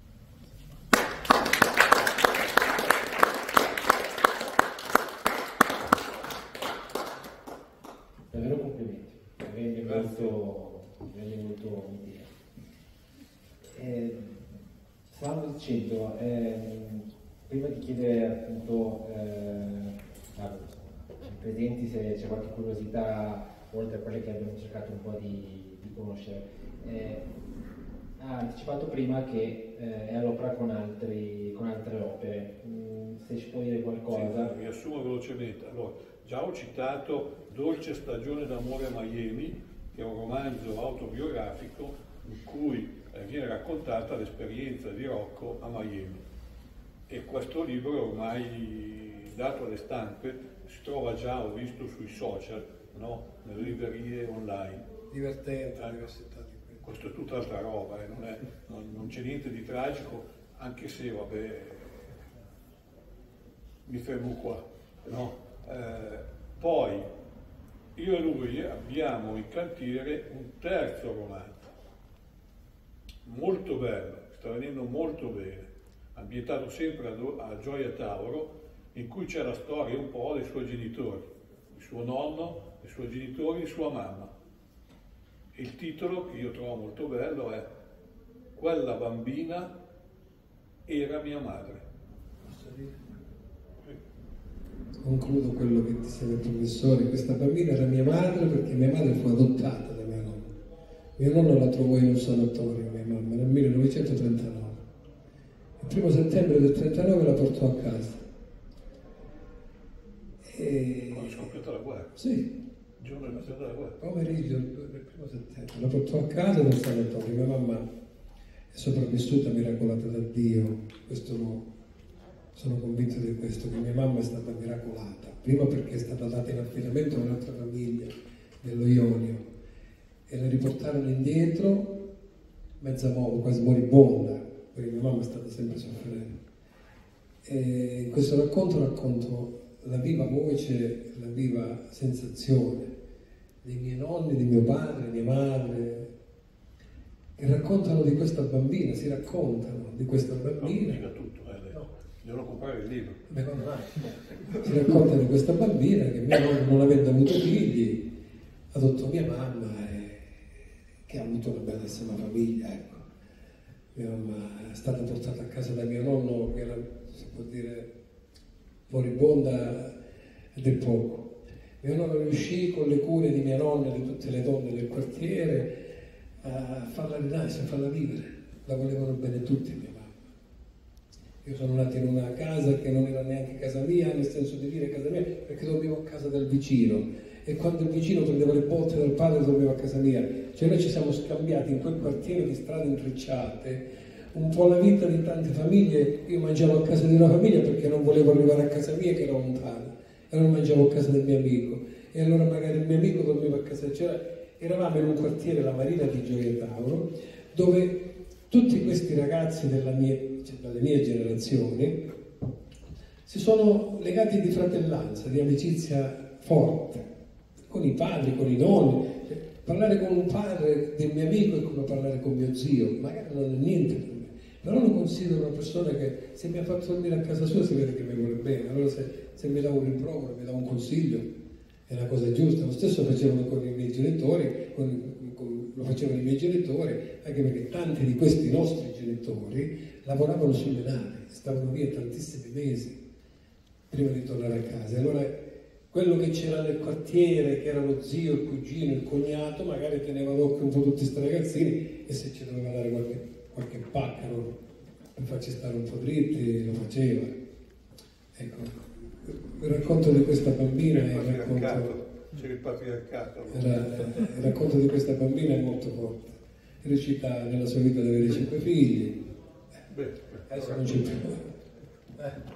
Davvero complimenti, rende molto, rende molto utile. Eh, stavamo dicendo, eh, prima di chiedere appunto eh, ai presenti se c'è qualche curiosità, oltre a quelle che abbiamo cercato un po' di, di conoscere, eh, ha anticipato prima che eh, è all'opera con, altri, con altre opere. Mm, se ci può dire qualcosa? Sì, riassumo velocemente. Allora, già ho citato Dolce stagione d'amore a Miami, che è un romanzo autobiografico in cui eh, viene raccontata l'esperienza di Rocco a Miami. E questo libro è ormai dato alle stampe, si trova già, ho visto, sui social, no? Nelle librerie online. Divertente, Eh, l'università di qui. Questo è tutt'altra roba, eh? non, è, non, non c'è niente di tragico, anche se, vabbè, mi fermo qua. No? Eh, poi, io e lui abbiamo in cantiere un terzo romanzo, molto bello, sta venendo molto bene, ambientato sempre a, a Gioia Tauro, in cui c'è la storia un po' dei suoi genitori, il suo nonno, i suoi genitori e sua mamma. Il titolo, che io trovo molto bello, è Quella bambina era mia madre. Concludo quello che diceva il professore: questa bambina era mia madre perché mia madre fu adottata da mio nonno. Mio nonno la trovò in un sanatorio, mia mamma, nel millenovecentotrentanove. Il primo settembre del trentanove la portò a casa. E... Quando è scoppiata la guerra? Sì. Il giorno dell'inizio della guerra? Pomeriggio del primo settembre. La portò a casa nel sanatorio. Mia mamma è sopravvissuta miracolata da Dio. Questo no. Sono convinto di questo, che mia mamma è stata miracolata. Prima perché è stata data in affidamento a un'altra famiglia dello Ionio e la riportarono indietro mezza morta, quasi moribonda, perché mia mamma è stata sempre sofferente. E in questo racconto racconto la viva voce, la viva sensazione dei miei nonni, di mio padre, di mia madre, che raccontano di questa bambina, si raccontano di questa bambina. Non dica tutto, eh, no. Devono comprare il libro. Beh, si racconta di questa bambina che mio nonno, non avendo avuto figli, adottò mia mamma e che ha avuto una bellissima famiglia, ecco. Mia mamma è stata portata a casa da mio nonno che era, si può dire, moribonda del poco. Mio nonno riuscì con le cure di mia nonna e di tutte le donne del quartiere a farla rinascere, a farla vivere. La volevano bene tutti mia mamma. Io sono nato in una casa che non era neanche casa mia, nel senso di dire casa mia, perché dormivo a casa del vicino. E quando il vicino prendeva le botte dal padre dormiva a casa mia. Cioè noi ci siamo scambiati in quel quartiere di strade intrecciate un po' la vita di tante famiglie. Io mangiavo a casa di una famiglia perché non volevo arrivare a casa mia che era lontana, e allora mangiavo a casa del mio amico, e allora magari il mio amico dormiva a casa. Cioè, eravamo in un quartiere, la Marina di Gioia Tauro, dove tutti questi ragazzi della mia, cioè delle mie generazioni si sono legati di fratellanza, di amicizia forte, con i padri, con i nonni. Cioè, parlare con un padre del mio amico è come parlare con mio zio, magari non è niente per me, però lo considero una persona che se mi ha fatto dormire a casa sua si vede che mi vuole bene. Allora se, se mi dà un rimprovero, mi dà un consiglio, è una cosa giusta. Lo stesso facevano con i miei genitori, con, con, lo facevano i miei genitori, anche perché tanti di questi nostri genitori lavoravano sulle navi, stavano via tantissimi mesi prima di tornare a casa. Allora quello che c'era nel quartiere, che era lo zio, il cugino, il cognato, magari teneva d'occhio un po' tutti questi ragazzini, e se ci doveva dare qualche, qualche paccaro per farci stare un po' dritti, lo faceva. Ecco, il racconto di questa bambina è il racconto, c'era il patriarcato. Era, il racconto di questa bambina è molto forte. È riuscita nella sua vita ad avere cinque figli. Beh, Adesso non c'è più. Eh.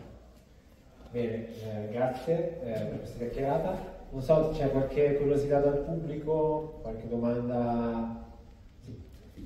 Bene, eh, grazie eh, per questa chiacchierata. Non so se c'è qualche curiosità dal pubblico, qualche domanda. Sì.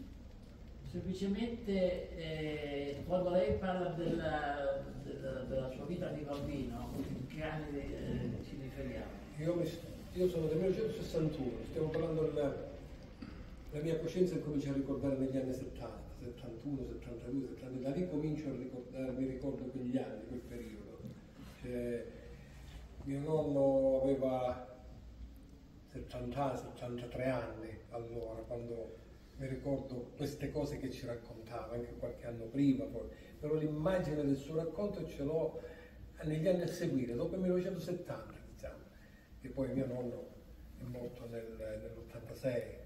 Semplicemente eh, quando lei parla della, della, della sua vita di bambino, in che anni eh, ci riferiamo? Io, mi, io sono del millenovecentosessantuno, stiamo parlando della la mia coscienza comincia a ricordare negli anni settanta, settantuno, settantadue, settantadue, da lì comincio a ricordare, mi ricordo quegli anni, quel periodo. Cioè, mio nonno aveva settanta, settantatré anni allora, quando mi ricordo queste cose che ci raccontava, anche qualche anno prima poi, però l'immagine del suo racconto ce l'ho negli anni a seguire, dopo il millenovecentosettanta, diciamo, che poi mio nonno è morto nel, nell'ottantasei.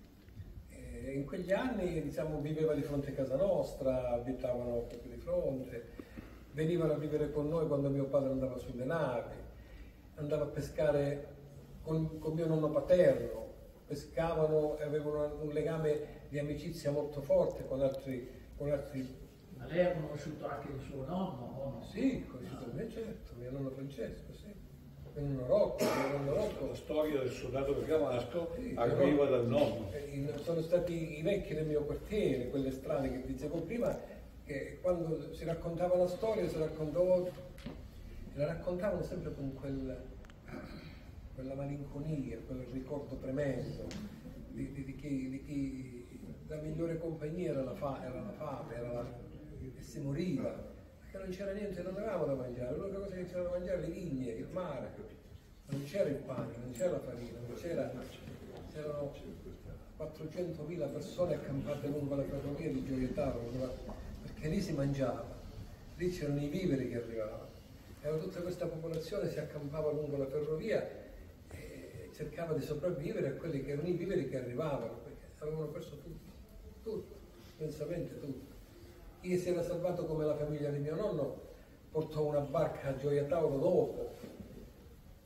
E in quegli anni, diciamo, viveva di fronte a casa nostra, abitavano proprio di fronte. Venivano a vivere con noi quando mio padre andava sulle navi, andava a pescare con, con mio nonno paterno, pescavano e avevano un legame di amicizia molto forte con altri, con altri... Ma lei ha conosciuto anche il suo nonno? O no? Sì, conosciuto me, certo, mio nonno Francesco, sì. Mio nonno Rocco, mio nonno Rocco. La storia del soldato bergamasco Sì, arriva però, dal nonno. eh, sono stati i vecchi del mio quartiere, quelle strade che dicevo prima, che quando si raccontava la storia, si raccontava, la raccontavano sempre con quel, quella malinconia, quel ricordo tremendo di, di, di, chi, di chi la migliore compagnia era la, fa, era la fame, era la, e si moriva, perché non c'era niente, non avevamo da mangiare, l'unica cosa che c'era da mangiare le vigne, il mare, non c'era il pane, non c'era la farina, non c'era, c'erano quattrocentomila persone accampate lungo la ferrovia di Gioia Tauro, perché lì si mangiava, lì c'erano i viveri che arrivavano, e tutta questa popolazione si accampava lungo la ferrovia e cercava di sopravvivere a quelli che erano i viveri che arrivavano, perché avevano perso tutto, tutto, immensamente tutto. Chi si era salvato come la famiglia di mio nonno portò una barca a Gioia Tauro dopo,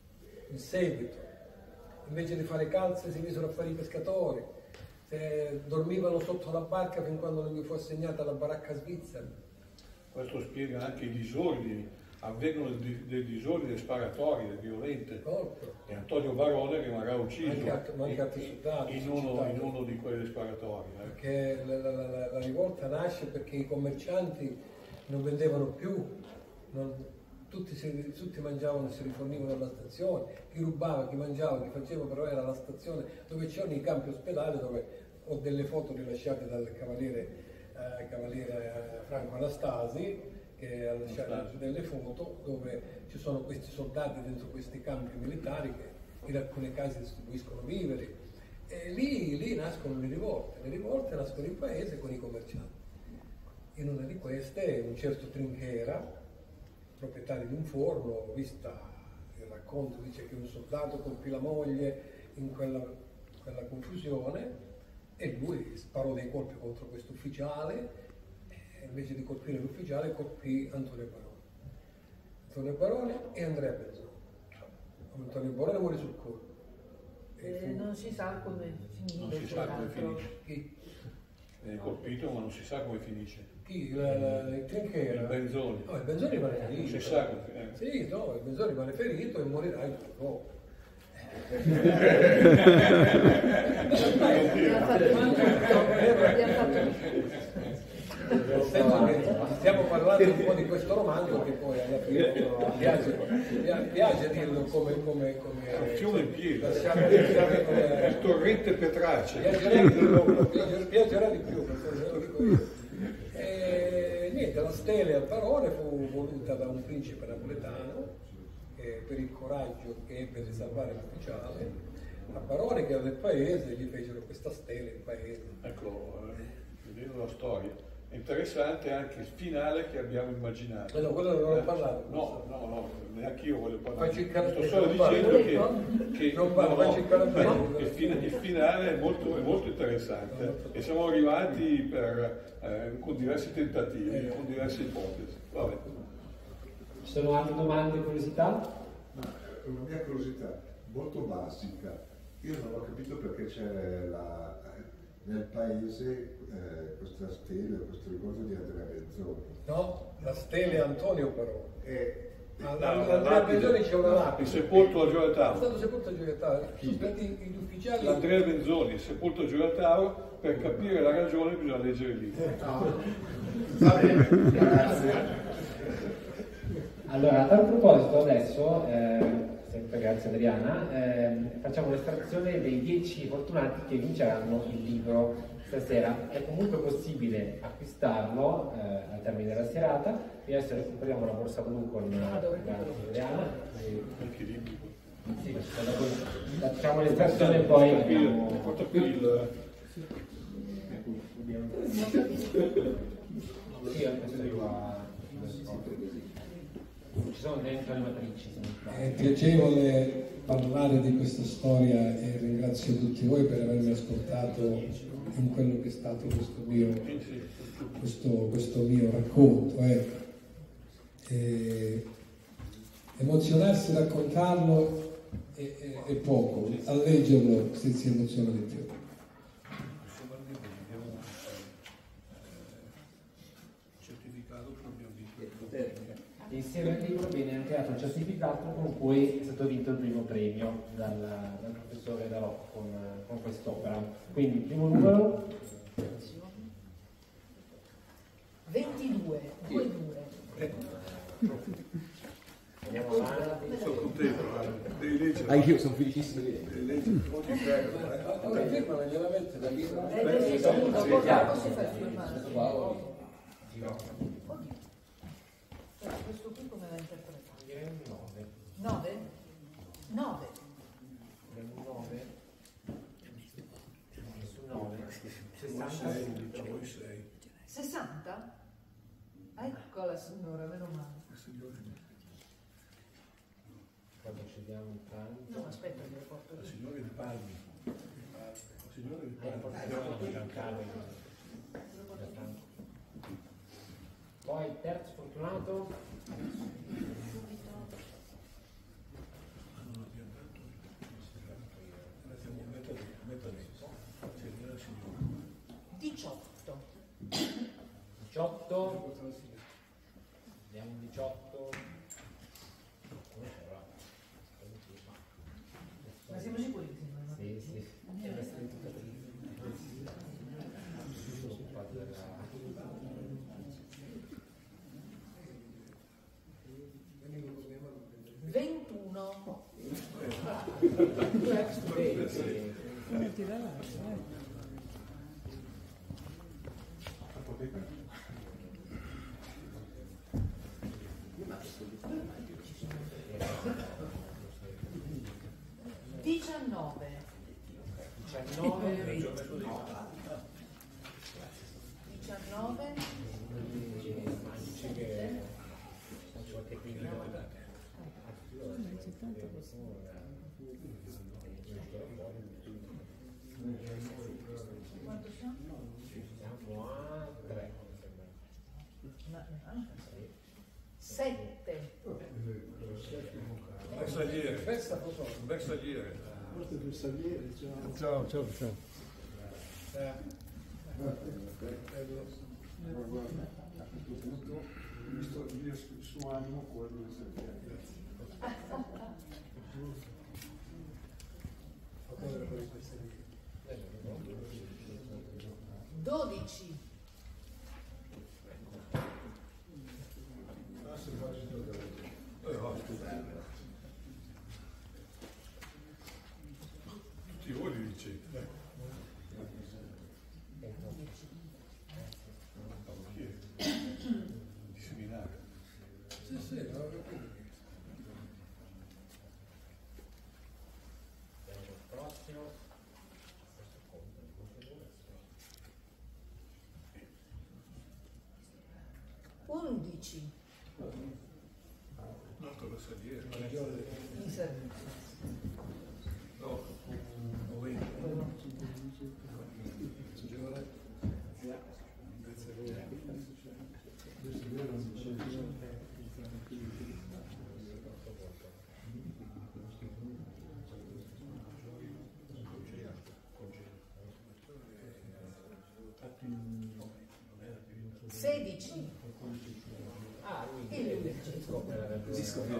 il seguito. Invece di fare calze si misero a fare i pescatori, eh, dormivano sotto la barca fin quando non gli fu assegnata la baracca svizzera. Questo spiega anche i disordini, avvengono di- dei disordini, delle sparatorie violente. Colpo. E Antonio Barone rimarrà ucciso Anche altri- anche altri in, soldati, in uno, soldati. in uno di quelle sparatorie. eh. Perché la, la- la- la rivolta nasce perché i commercianti non vendevano più, non- tutti, si- tutti mangiavano e si rifornivano alla stazione, chi rubava, chi mangiava, chi faceva, però era la stazione dove c'erano i campi ospedali, dove ho delle foto rilasciate dal cavaliere, eh, cavaliere eh, Franco Anastasi, che ha lasciato delle foto dove ci sono questi soldati dentro questi campi militari che in alcuni casi distribuiscono viveri. E lì, lì nascono le rivolte, le rivolte nascono in paese con i commercianti. In una di queste un certo Trinchera, proprietario di un forno, vista il racconto, dice che un soldato colpì la moglie in quella, quella confusione e lui sparò dei colpi contro questo ufficiale e invece di colpire l'ufficiale colpì Antonio Barone. Antonio Barone e Andrea Benzoni. Antonio Barone morì sul colpo. E Eh, fu- non si sa come Non finisce. si sa come peraltro. finisce. chi? Viene colpito ma non si sa come finisce. Chi? La, la, il Trinchera? Il Benzoni. No, il Benzoni rimane ferito. Non si sa come finisce. Sì, no, il Benzoni rimane ferito e morirà il giorno dopo. Abbiamo fatto abbiamo fatto- Nel senso che stiamo parlando un po' di questo romanzo che poi alla fine piace, piace dirlo come, come, come Il fiume in piedi, lasciamo- lasciamo il come- torrente Petrace. piacerà di più, piacerà- piacerà di più, questo ve lo dico io. E niente, la stele al Barone fu voluta da un principe napoletano che per il coraggio che ebbe di salvare l'ufficiale, a Barone che era del paese, gli fecero questa stele in paese. Ecco, eh, vedendo la storia, è interessante anche il finale che abbiamo immaginato. Eh no, quello non ho parlato. No, no, no, neanche io voglio parlare. Faccio il carattere, Sto solo non parlo. dicendo che, che Non parlo, no, faccio il carattere. no, il, fine- il finale è molto, è molto interessante e siamo arrivati per, eh, con diversi tentativi, con diverse ipotesi. Vabbè. Ci sono altre domande, curiosità? Ma una mia curiosità molto basica, io non ho capito perché c'è la, nel paese eh, questa stele, questo ricordo di Andrea Benzoni. No, la stele Antonio Barone. E, All'Andrea Benzoni c'è una Il lapide. sepolto a Gioia È Tauro. stato sepolto a Gioia Tauro. Sono stati gli ufficiali. L'Andrea Benzoni, sepolto a Gioia Tauro, per capire la ragione bisogna leggere il libro. va bene, grazie. Allora, a tal proposito adesso, eh, sempre grazie Adriana, eh, facciamo l'estrazione dei dieci fortunati che vinceranno il libro stasera. È comunque possibile acquistarlo eh, al termine della serata. E adesso recuperiamo la borsa blu con Ah, dove grazie Adriana. E- Anche i libri. sì, dopo facciamo l'estrazione e poi abbiamo... Porta qui il... Sì, questo qua. Ci sono dentro le matrici. se non sbaglio. È piacevole parlare di questa storia e ringrazio tutti voi per avermi ascoltato in quello che è stato questo mio, questo, questo mio racconto. Eh. E emozionarsi a raccontarlo è, è, è poco, a leggerlo si, si emoziona di più. certificato che abbiamo vinto. Insieme al libro viene anche dato un certificato con cui è stato vinto il primo premio dal, dal professore Darò con, con quest'opera. Quindi il primo numero ventidue, due due. andiamo avanti. Sono contento, guarda. Devi leggere. Anch'io sono felicissimo di Devi leggere. Oh, ti prego. eh. Allora firma gliela mette da lì. Eh, adesso secondo, sì, poi chiaro. dopo si fa firmare. Oddio. Eh, questo qui come va interpretato? Direi un nove. nove? nove. Direi un nove. Su nove. sessanta subito. Voi sei. sessanta? Eccola signora, meno male. Quando ci diamo un tanto. No, aspetta, che lo porto La lì. signora di Palmi. La signora di Eh, Palmi. portiamo Giancarlo. Poi il terzo fortunato. diciotto, abbiamo un diciotto. Ma siamo sicuri che siamo? Sì, sì. ventuno. diciannove. diciannove. diciannove. Quanto siamo? Siamo a tre. sette. Un bersagliere. Un bersagliere. Questo è il bersagliere, ciao. Ciao, ciao, ciao. Guarda, a questo punto, visto il suo animo, quello è bersagliere. dodici. Tutti voi li dicete. Di seminario. Sì, sì, no, capito. Prossimo. undici. Un altro bersagliere. In servizio. No, o venti. sedici. Ah, lui E lui. scopre la ragione.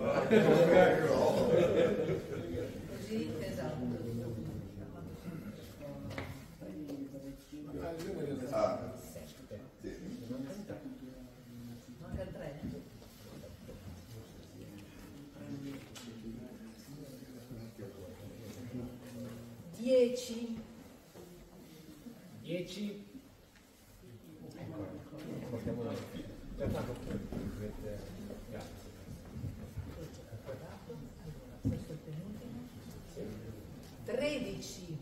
Così, esatto. Ah, sette. Manca tre. dieci. dieci. Portiamo la già tanto grazie. Questo è il penultimo. tredici.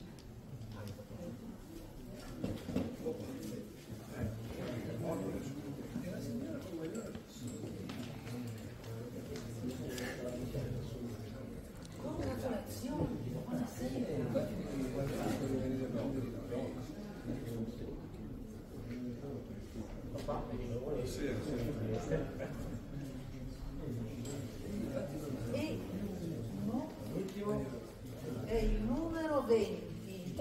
Congratulazioni, buonasera. E l'ultimo è il numero venti.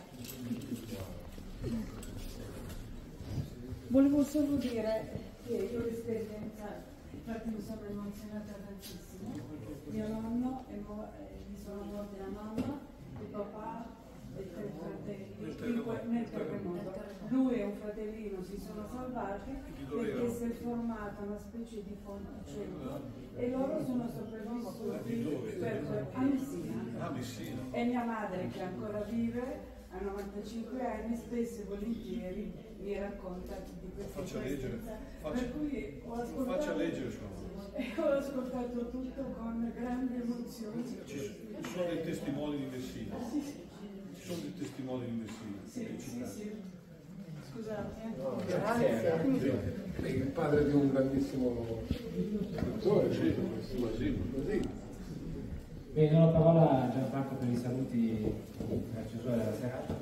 Volevo solo dire che io l'esperienza, infatti mi sono emozionata tantissimo. Mio nonno, è mo- eh, mi sono morti la mamma, il papà e tre fratelli in que- nel terremoto. Lui e un fratellino si sono salvati perché si è formata una specie di fonticello e loro sono sopravvissuti per, a Messina. Ah, Messina. E mia madre, che ancora vive, a novantacinque anni, spesso e volentieri mi racconta di questa Faccia leggere. esperienza. Faccia, Per cui ho ascoltato, faccia leggere sua mamma. e ho ascoltato tutto con grande emozione. Ci ci sono dei testimoni di Messina. Ci sono dei testimoni di Messina. Sì, sì, sì. Scusate. eh. Grazie. Il padre di un grandissimo attore, sì, così. Bene, do la parola a Gianfranco per i saluti a chiusura della serata.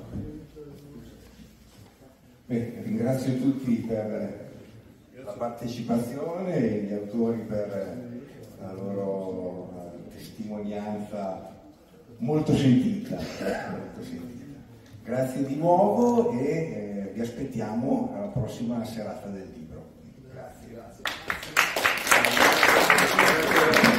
Beh, ringrazio tutti per la partecipazione e gli autori per la loro eh, testimonianza molto sentita, molto sentita. Grazie di nuovo e eh, vi vi aspettiamo alla prossima serata del libro. Grazie. Grazie.